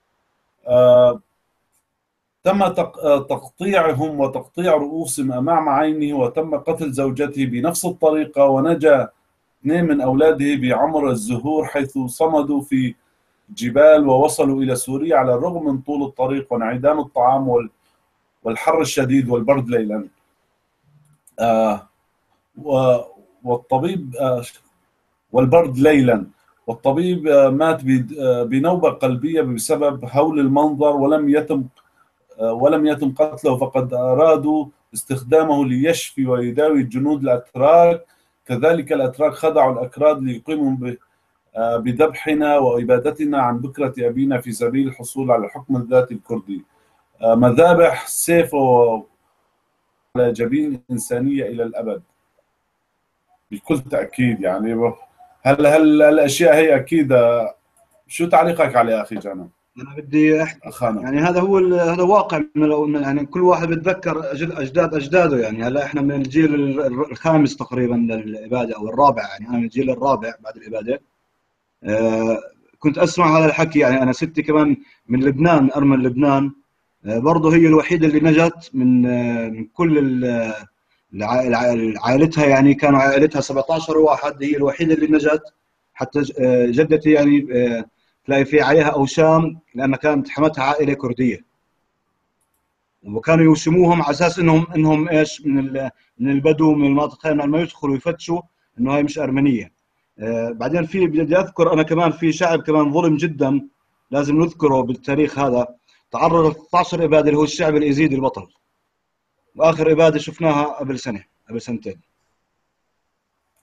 تم تقطيعهم وتقطيع رؤوسهم أمام عينه، وتم قتل زوجته بنفس الطريقة، ونجا اثنين من أولاده بعمر الزهور، حيث صمدوا في جبال ووصلوا إلى سوريا على الرغم من طول الطريق وانعدام الطعام والحر الشديد والبرد ليلا. آه والطبيب آه والبرد ليلا والطبيب آه مات بنوبة قلبية بسبب هول المنظر، ولم يتم ولم يتم قتله، فقد أرادوا استخدامه ليشفي ويداوي الجنود الأتراك. كذلك الأتراك خدعوا الأكراد ليقيموا بذبحنا وإبادتنا عن بكرة أبينا في سبيل الحصول على الحكم الذاتي الكردي. مذابح سيف على جبين إنسانية إلى الأبد. بكل تأكيد يعني. هل هل الأشياء هي أكيد. شو تعليقك عليها أخي جانا؟ أنا بدي أحكي يعني هذا هو هذا واقع من يعني كل واحد بيتذكر أجداد أجداده يعني. هلا إحنا من الجيل الخامس تقريبا للإبادة أو الرابع، يعني أنا من الجيل الرابع بعد الإبادة. آه كنت أسمع هذا الحكي يعني. أنا ستي كمان من لبنان، أرمن لبنان. آه برضه هي الوحيدة اللي نجت من آه من كل عائلتها يعني. كانوا عائلتها سبعة عشر واحد، هي الوحيدة اللي نجت. حتى آه جدتي يعني آه تلاقي في عليها أوشام، لأن كانت حمتها عائلة كردية، وكانوا يوشموهم على أساس إنهم إنهم إيش من من البدو من المناطق هاي، لما يدخلوا يفتشوا إنه هاي مش أرمنية. آه بعدين في بدي أذكر أنا كمان في شعب كمان ظلم جدا لازم نذكره بالتاريخ هذا. تعرض ثلاثة عشر إبادة اللي هو الشعب الإيزيدي البطل، وآخر إبادة شفناها قبل سنة قبل سنتين.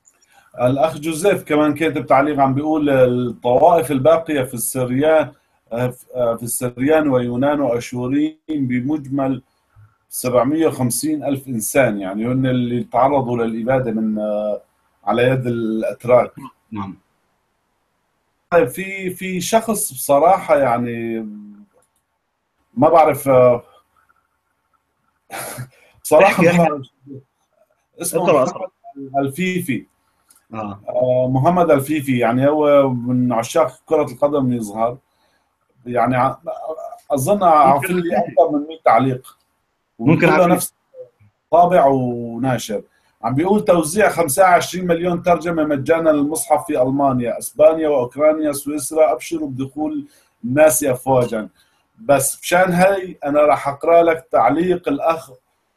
الأخ جوزيف كمان كاتب تعليق عم بيقول الطوائف الباقية في السريان في السريان ويونان وأشورين بمجمل سبعمئة وخمسين ألف إنسان، يعني هن اللي تعرضوا للإبادة من على يد الأتراك. نعم. طيب في في شخص بصراحة يعني ما بعرف بصراحة احكي ما احكي بعرف اسمه اقرا محمد اقرا. الفيفي. اه آه، محمد الفيفي يعني هو من عشاق كرة القدم يظهر، يعني ع- أظن ممكن عارفين لي عفيفي. أكثر من مئة تعليق ممكن وكله عفيفي. نفس طابع وناشر. عم بيقول توزيع خمسة وعشرين مليون ترجمة مجانا للمصحف في ألمانيا، إسبانيا، وأوكرانيا، سويسرا، أبشروا بدخول الناس أفواجا. بس مشان هي أنا راح أقرأ لك تعليق الأخ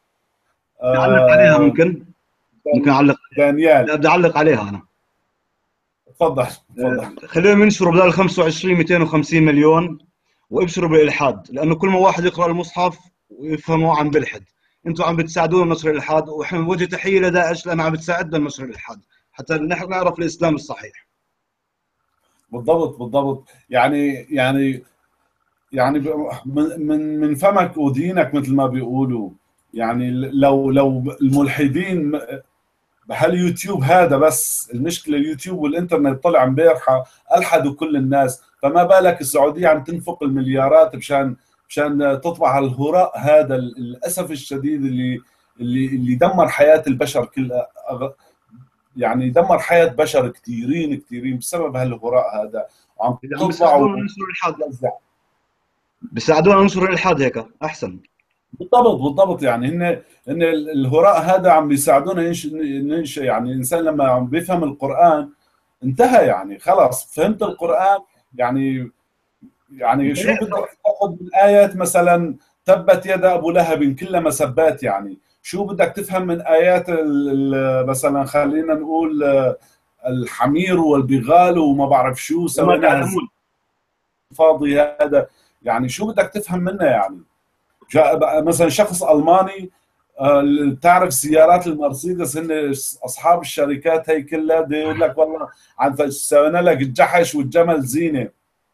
نعلق عليها آه، ممكن. ممكن اعلق. دانيال. لا بدي اعلق عليها انا. تفضل تفضل. آه، خليهم ينشروا بدل خمسة وعشرين مئتين وخمسين مليون، وابشروا بالالحاد، لانه كل ما واحد يقرا المصحف ويفهمه عم بلحد. انتم عم بتساعدونا بنشر الالحاد، واحنا بنوجه تحيه لداعش لانها عم بتساعدنا بنشر الالحاد حتى نحن نعرف الاسلام الصحيح. بالضبط بالضبط. يعني يعني يعني ب- من من من فمك ودينك مثل ما بيقولوا. يعني لو لو الملحدين بهاليوتيوب هذا، بس المشكله اليوتيوب والانترنت طلع امبارحه الحدوا كل الناس، فما بالك السعوديه عم تنفق المليارات مشان مشان تطبع هالهراء هذا للاسف الشديد اللي اللي اللي دمر حياه البشر كلها. أغ- يعني دمر حياه بشر كثيرين كثيرين بسبب هالهراء هذا، وعم اذا عم تطبع بيساعدونا ننشر الالحاد، وتوزع. بيساعدونا ننشر الالحاد هيك احسن. بالضبط بالضبط. يعني هن هن الهراء هذا عم بيساعدونا ينش ننش يعني الانسان لما عم بيفهم القران انتهى، يعني خلاص فهمت القران. يعني يعني بدنا شو نقرا. بدك تاخذ من ايات مثلا تبت يد ابو لهب كلها مسبات؟ يعني شو بدك تفهم من ايات ال- ال- مثلا خلينا نقول آه، الحمير والبغال وما بعرف شو وما سويناها تعلمون. الفاضي هذا؟ يعني شو بدك تفهم منه؟ يعني جاء مثلا شخص الماني آه، تعرف سيارات المرسيدس هن اصحاب الشركات هي كلها بده يقول لك والله عن سوينا لك الجحش والجمل زينه.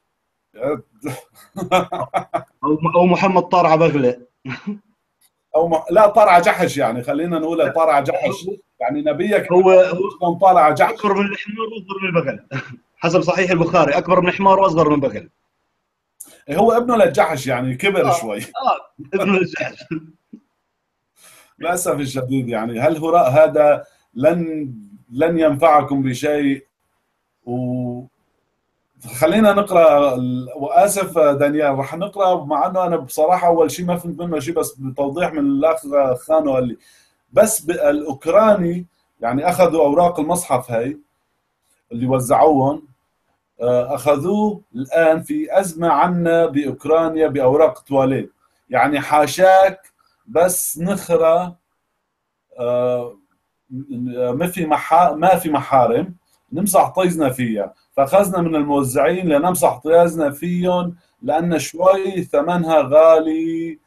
او او محمد طار على بغله. او م... لا طالع جحش، يعني خلينا نقولها لا، طالع جحش. هو يعني نبيك هو هو شلون طالع اكبر جحش. من الحمار واصغر من البغل. حسب صحيح البخاري اكبر من حمار واصغر من بغل. هو ابنه للجحش يعني كبر اه شوي. اه ابن الجحش. للاسف الشديد يعني هالهراء هذا لن لن ينفعكم بشيء. و خلينا نقرا ال- واسف دانيال راح نقرا، مع انه انا بصراحه اول شيء ما فهمت منه شيء، بس بتوضيح من الاخ خانو قال لي بس ب- الاوكراني يعني اخذوا اوراق المصحف هاي اللي وزعوهم، آه، اخذوه الان في ازمه عنا باوكرانيا باوراق تواليت. يعني حاشاك بس نخرة آه، ما في محا ما في محارم نمسح طيزنا فيها، فاخذنا من الموزعين لنمسح طيازنا فيهم لان شوي ثمنها غالي.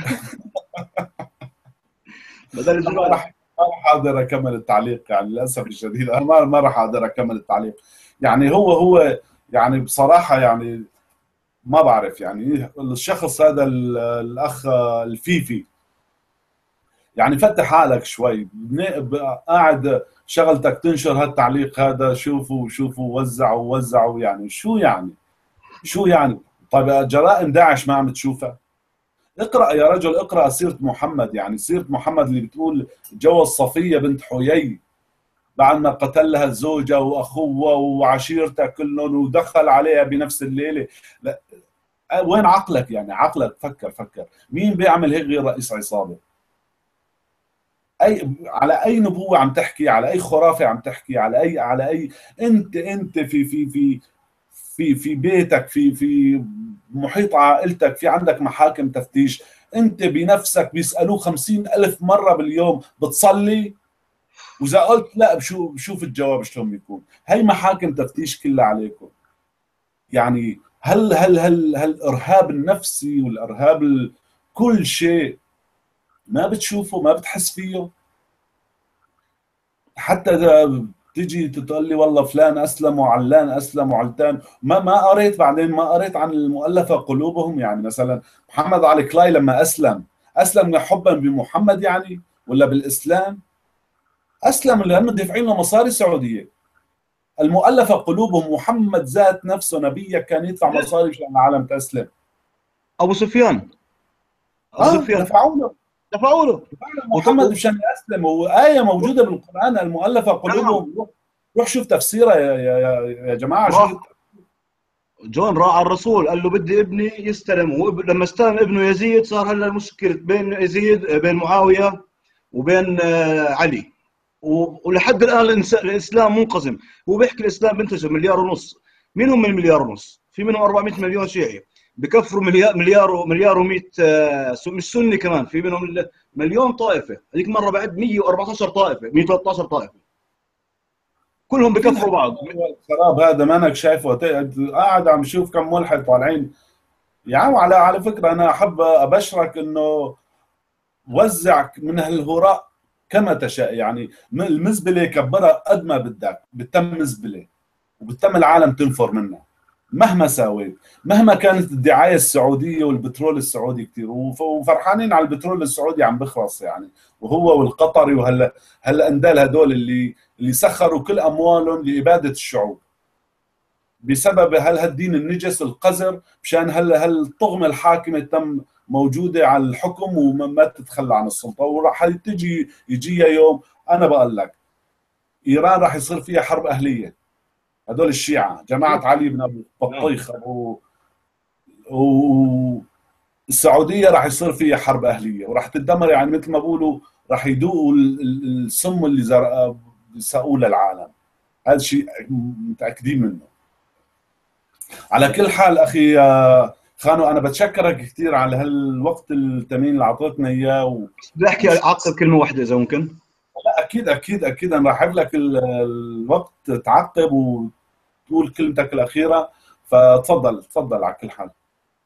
بدل لا ما الزباله. راح ما راح اقدر اكمل التعليق، يعني للاسف الشديد انا ما ما راح اقدر اكمل التعليق. يعني هو هو يعني بصراحه يعني ما بعرف يعني الشخص هذا ال- الاخ الفيفي، يعني فتح حالك شوي. بن- ب- قاعد شغلتك تنشر هالتعليق هذا، شوفوا شوفوا وزعوا وزعوا، يعني شو يعني شو يعني؟ طيب جرائم داعش ما عم تشوفها؟ اقرأ يا رجل، اقرأ سيرة محمد. يعني سيرة محمد اللي بتقول جوز صفية بنت حيي بعد ما قتلها الزوجة وأخوها وعشيرتها كلهم ودخل عليها بنفس الليلة. لا، وين عقلك؟ يعني عقلك فكر فكر. مين بيعمل هيك غير رئيس عصابة؟ اي على اي نبوه عم تحكي؟ على اي خرافه عم تحكي؟ على اي على اي انت انت في في في في في بيتك، في في محيط عائلتك في عندك محاكم تفتيش. انت بنفسك بيسالوه خمسين الف مره باليوم بتصلي؟ واذا قلت لا بشو بشوف الجواب شلون بيكون. هي محاكم تفتيش كلها عليكم. يعني هل هل هل هل الارهاب النفسي والارهاب ال- كل شيء ما بتشوفه ما بتحس فيه؟ حتى تيجي تقول لي والله فلان اسلم وعلان اسلم وعلتان، ما ما قريت بعدين، ما قريت عن المؤلفه قلوبهم. يعني مثلا محمد علي كلاي لما اسلم، اسلم حبا بمحمد يعني ولا بالاسلام؟ اسلم لانه دافعين له مصاري سعوديه. المؤلفه قلوبهم، محمد ذات نفسه نبيك كان يدفع مصاري عشان العالم تسلم. ابو سفيان ابو اه سفيان دفعوا له، دفعوا له. دفعوا له محمد مشان يسلم. وآية موجودة بالقرآن، المؤلفة نعم. قلوبهم. روح روح شوف تفسيرها يا يا يا يا جماعة. شو راح جون راح على الرسول قال له بدي ابني يستلم، ولما استلم ابنه يزيد صار هلا المشكلة بين يزيد بين معاوية وبين آه، علي. و- ولحد الان الإنس- الاسلام منقسم. هو بيحكي الاسلام بينتشر مليار ونص. مين هم المليار ونص؟ في منهم أربعمئة مليون شيعي بكفروا مليار مليار مليار و100 مش سني كمان، في منهم ال- مليون طائفه. هذيك مره بعد مئة وأربعة عشر طائفه، مئة وثلاثة عشر طائفه، كلهم أكيد بكفروا حكي بعض. الخراب هذا ما أنك شايفه. ت- قاعد عم شوف كم ملحد طالعين. يا عم على على فكرة أنا أحب أبشرك إنه وزع من هالهراء كما تشاء. يعني المزبلة كبرها قد ما بدك، بتم مزبلة وبتم العالم تنفر منها مهما ساويت، مهما كانت الدعايه السعوديه والبترول السعودي كثير. وفرحانين على البترول السعودي عم بخلص يعني، وهو والقطري وهلا هالاندال هدول اللي اللي سخروا كل اموالهم لاباده الشعوب بسبب هل هالدين النجس القذر، مشان هلا هالطغمه الحاكمه تم موجوده على الحكم وما تتخلى عن السلطه. وراح تجي يجيها يوم، انا بقول لك ايران راح يصير فيها حرب اهليه. هدول الشيعة جماعة علي بن أبي نعم. بطيخ أبو، والسعودية راح يصير فيها حرب أهلية وراح تتدمر. يعني مثل ما بقولوا راح يدوقوا ال- ال- السم اللي زرقاء ساقوه للعالم. هذا شيء متأكدين منه. على كل حال أخي آه، خانو، أنا بتشكرك كثير على هالوقت الثمين اللي أعطيتنا إياه. و... بدي احكي وش... اعقب كلمه واحده اذا ممكن. لا أكيد أكيد أكيد أنا راح لك ال- الوقت تعقب وتقول كلمتك الأخيرة. فتفضل تفضل على كل حال.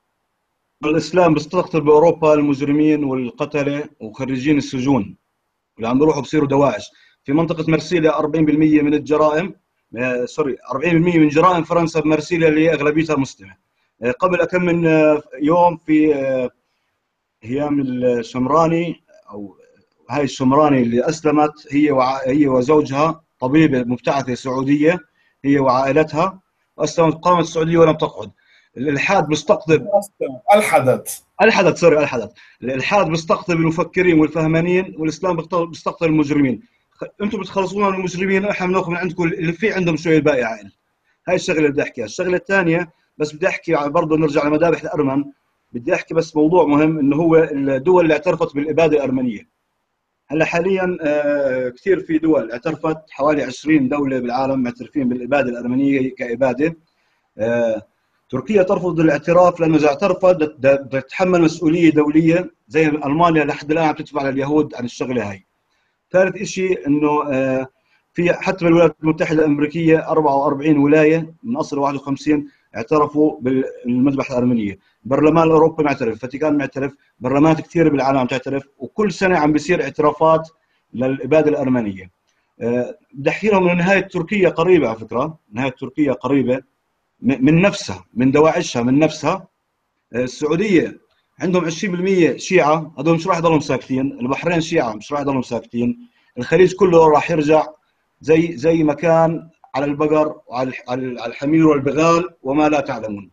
الاسلام بيستقطب باوروبا المجرمين والقتله وخريجين السجون اللي عم بيروحوا بصيروا دواعش. في منطقه مرسيليا أربعين بالمئة من الجرائم، آه سوري أربعين بالمئة من جرائم فرنسا بمرسيليا اللي هي اغلبيتها مسلمه. آه قبل كم من آه يوم في آه هيام الشمراني، او هاي الشمراني اللي اسلمت هي وع... هي وزوجها، طبيبه مبتعثه سعوديه هي وعائلتها، واسلمت قامت السعوديه ولم تقعد. الالحاد بيستقطب الحدث الحدث سوري الحدث الالحاد بيستقطب المفكرين والفهمانين، والاسلام بيستقطب المجرمين. انتم بتخلصونا من المجرمين، احنا بناخذ من عندكم اللي في عندهم شويه الباقي عائل. هاي الشغله اللي بدي احكيها. الشغله الثانيه بس بدي احكي برضه، نرجع لمذابح الارمن. بدي احكي بس موضوع مهم، انه هو الدول اللي اعترفت بالاباده الارمنيه. هلا حاليا آه كثير في دول اعترفت، حوالي عشرين دوله بالعالم معترفين بالاباده الارمنيه كاباده. آه تركيا ترفض الاعتراف لانه اذا اعترفت بدها تتحمل مسؤوليه دوليه، زي المانيا لحد الان عم تدفع لليهود عن الشغله هاي. ثالث شيء انه آه في حتى بالولايات المتحده الامريكيه أربعة وأربعين ولايه من اصل واحد وخمسين اعترفوا بالمذبحه الارمنيه. البرلمان الاوروبي معترف، الفاتيكان معترف، برلمانات كثير بالعالم عم تعترف، وكل سنه عم بيصير اعترافات للاباده الارمنيه. أه بدي احكي لهم انه نهايه تركيا قريبه، على فكره نهايه تركيا قريبه من نفسها، من دواعشها من نفسها. أه السعوديه عندهم عشرين بالمئة شيعه، هذول مش راح يضلوا ساكتين. البحرين شيعه مش راح يضلوا ساكتين. الخليج كله راح يرجع زي زي ما كان على البقر وعلى على الحمير والبغال وما لا تعلمون.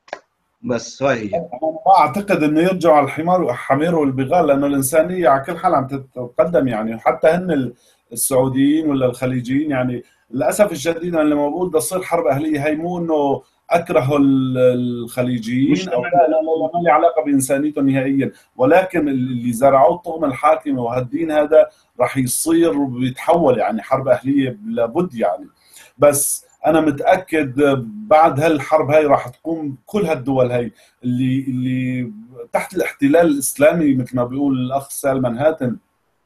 بس هاي هي. ما اعتقد انه يرجعوا على الحمار والحمير والبغال، لانه الانسانيه على كل حال عم تتقدم. يعني حتى هن السعوديين ولا الخليجيين، يعني للاسف الشديد انا لما بقول بدها تصير حرب اهليه، هي مو انه اكره الخليجيين او لا لا لا، ما لي علاقه بانسانيتهم نهائيا، ولكن اللي زرعوه الطغمه الحاكمه وهالدين هذا راح يصير وبيتحول يعني حرب اهليه لابد يعني. بس انا متاكد بعد هالحرب هاي راح تقوم كل هالدول هاي اللي اللي تحت الاحتلال الاسلامي مثل ما بيقول الاخ سالمان هاتم،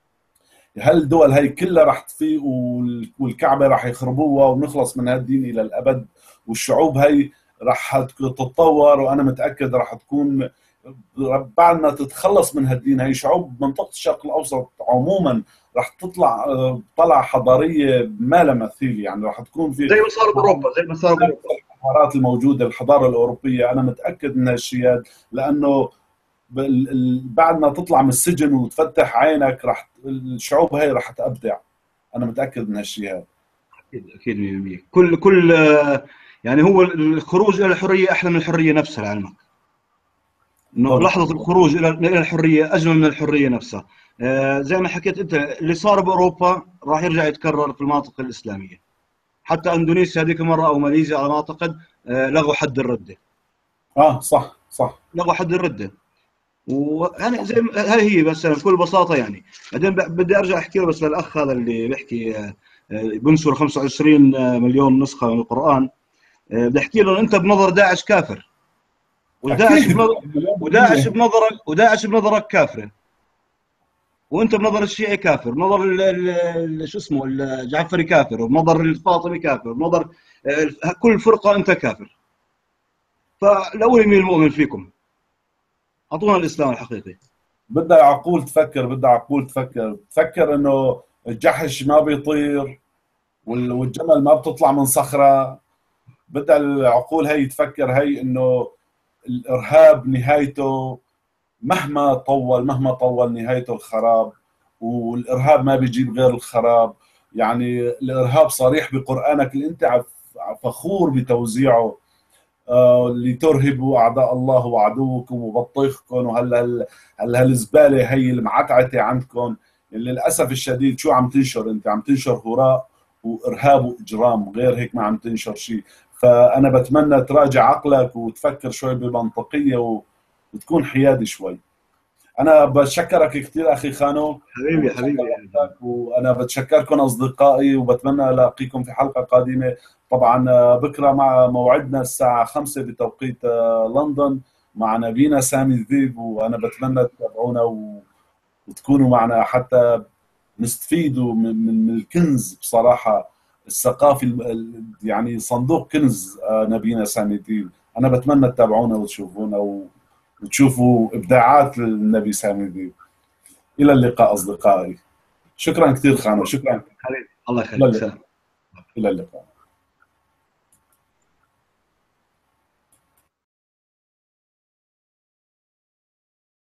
هالدول هاي كلها راح تفيق والكعبه راح يخربوها ونخلص من هالدين الى الابد. والشعوب هاي راح تتطور، وانا متاكد راح تكون بعد ما تتخلص من هالدين، هي شعوب منطقه الشرق الاوسط عموما راح تطلع طلعه حضاريه ما لها مثيل، يعني راح تكون في زي ما صار باوروبا، زي ما صار باوروبا الحضارات الموجوده، الحضاره الاوروبيه. انا متاكد من هالشيء هذا، لانه بعد ما تطلع من السجن وتفتح عينك راح الشعوب هاي راح تبدع. انا متاكد من هالشيء هذا. اكيد اكيد مية بالمية. كل كل يعني هو الخروج الى الحريه احلى من الحريه نفسها لعلمك. انه لحظه الخروج الى الى الحريه اجمل من الحريه نفسها. آه زي ما حكيت انت، اللي صار باوروبا راح يرجع يتكرر في المناطق الاسلاميه. حتى اندونيسيا هذيك مره او ماليزيا على ما اعتقد آه لغوا حد الرده. اه صح صح، لغوا حد الرده. ويعني زي هاي هي بس بكل بساطه يعني. بعدين بدي ارجع احكي له بس للاخ هذا اللي بيحكي آه بنشر خمسة وعشرين مليون نسخه من القران. آه بدي احكي له انت بنظر داعش كافر، وداعش بنظر وداعش بنظرك وداعش بنظرك كافره، وانت بنظر الشيعي كافر، بنظر شو اسمه الجعفري كافر، وبنظر الفاطمي كافر، بنظر كل فرقه انت كافر. فلو مين المؤمن فيكم؟ اعطونا الاسلام الحقيقي. بدها عقول تفكر، بدها عقول تفكر تفكر انه الجحش ما بيطير والجمل ما بتطلع من صخره. بدها العقول هي تفكر هي انه الارهاب نهايته مهما طول مهما طول نهايته الخراب، والارهاب ما بيجيب غير الخراب. يعني الارهاب صريح بقرانك اللي انت فخور بتوزيعه، آه لترهبوا اعداء الله وعدوكم وبطيخكم، وهلا هلا هالزباله هي المعتعته عندكم اللي للاسف الشديد شو عم تنشر؟ انت عم تنشر هراء وارهاب واجرام، غير هيك ما عم تنشر شيء. فانا بتمنى تراجع عقلك وتفكر شوي بمنطقيه وتكون حيادي شوي. انا بتشكرك كثير اخي خانو. حبيبي حبيبي وانا بتشكركم اصدقائي، وبتمنى الاقيكم في حلقه قادمه. طبعا بكره مع موعدنا الساعه خمسة بتوقيت لندن مع نبينا سامي الذيب، وانا بتمنى تتابعونا وتكونوا معنا حتى نستفيدوا من الكنز بصراحه الثقافي، يعني صندوق كنز نبينا سامي الذيب. انا بتمنى تتابعونا وتشوفونا وتشوفوا ابداعات النبي سامي الذيب. الى اللقاء اصدقائي. شكرا كثير خانو، شكرا حبيبي، الله يخليك، سلام. الى اللقاء.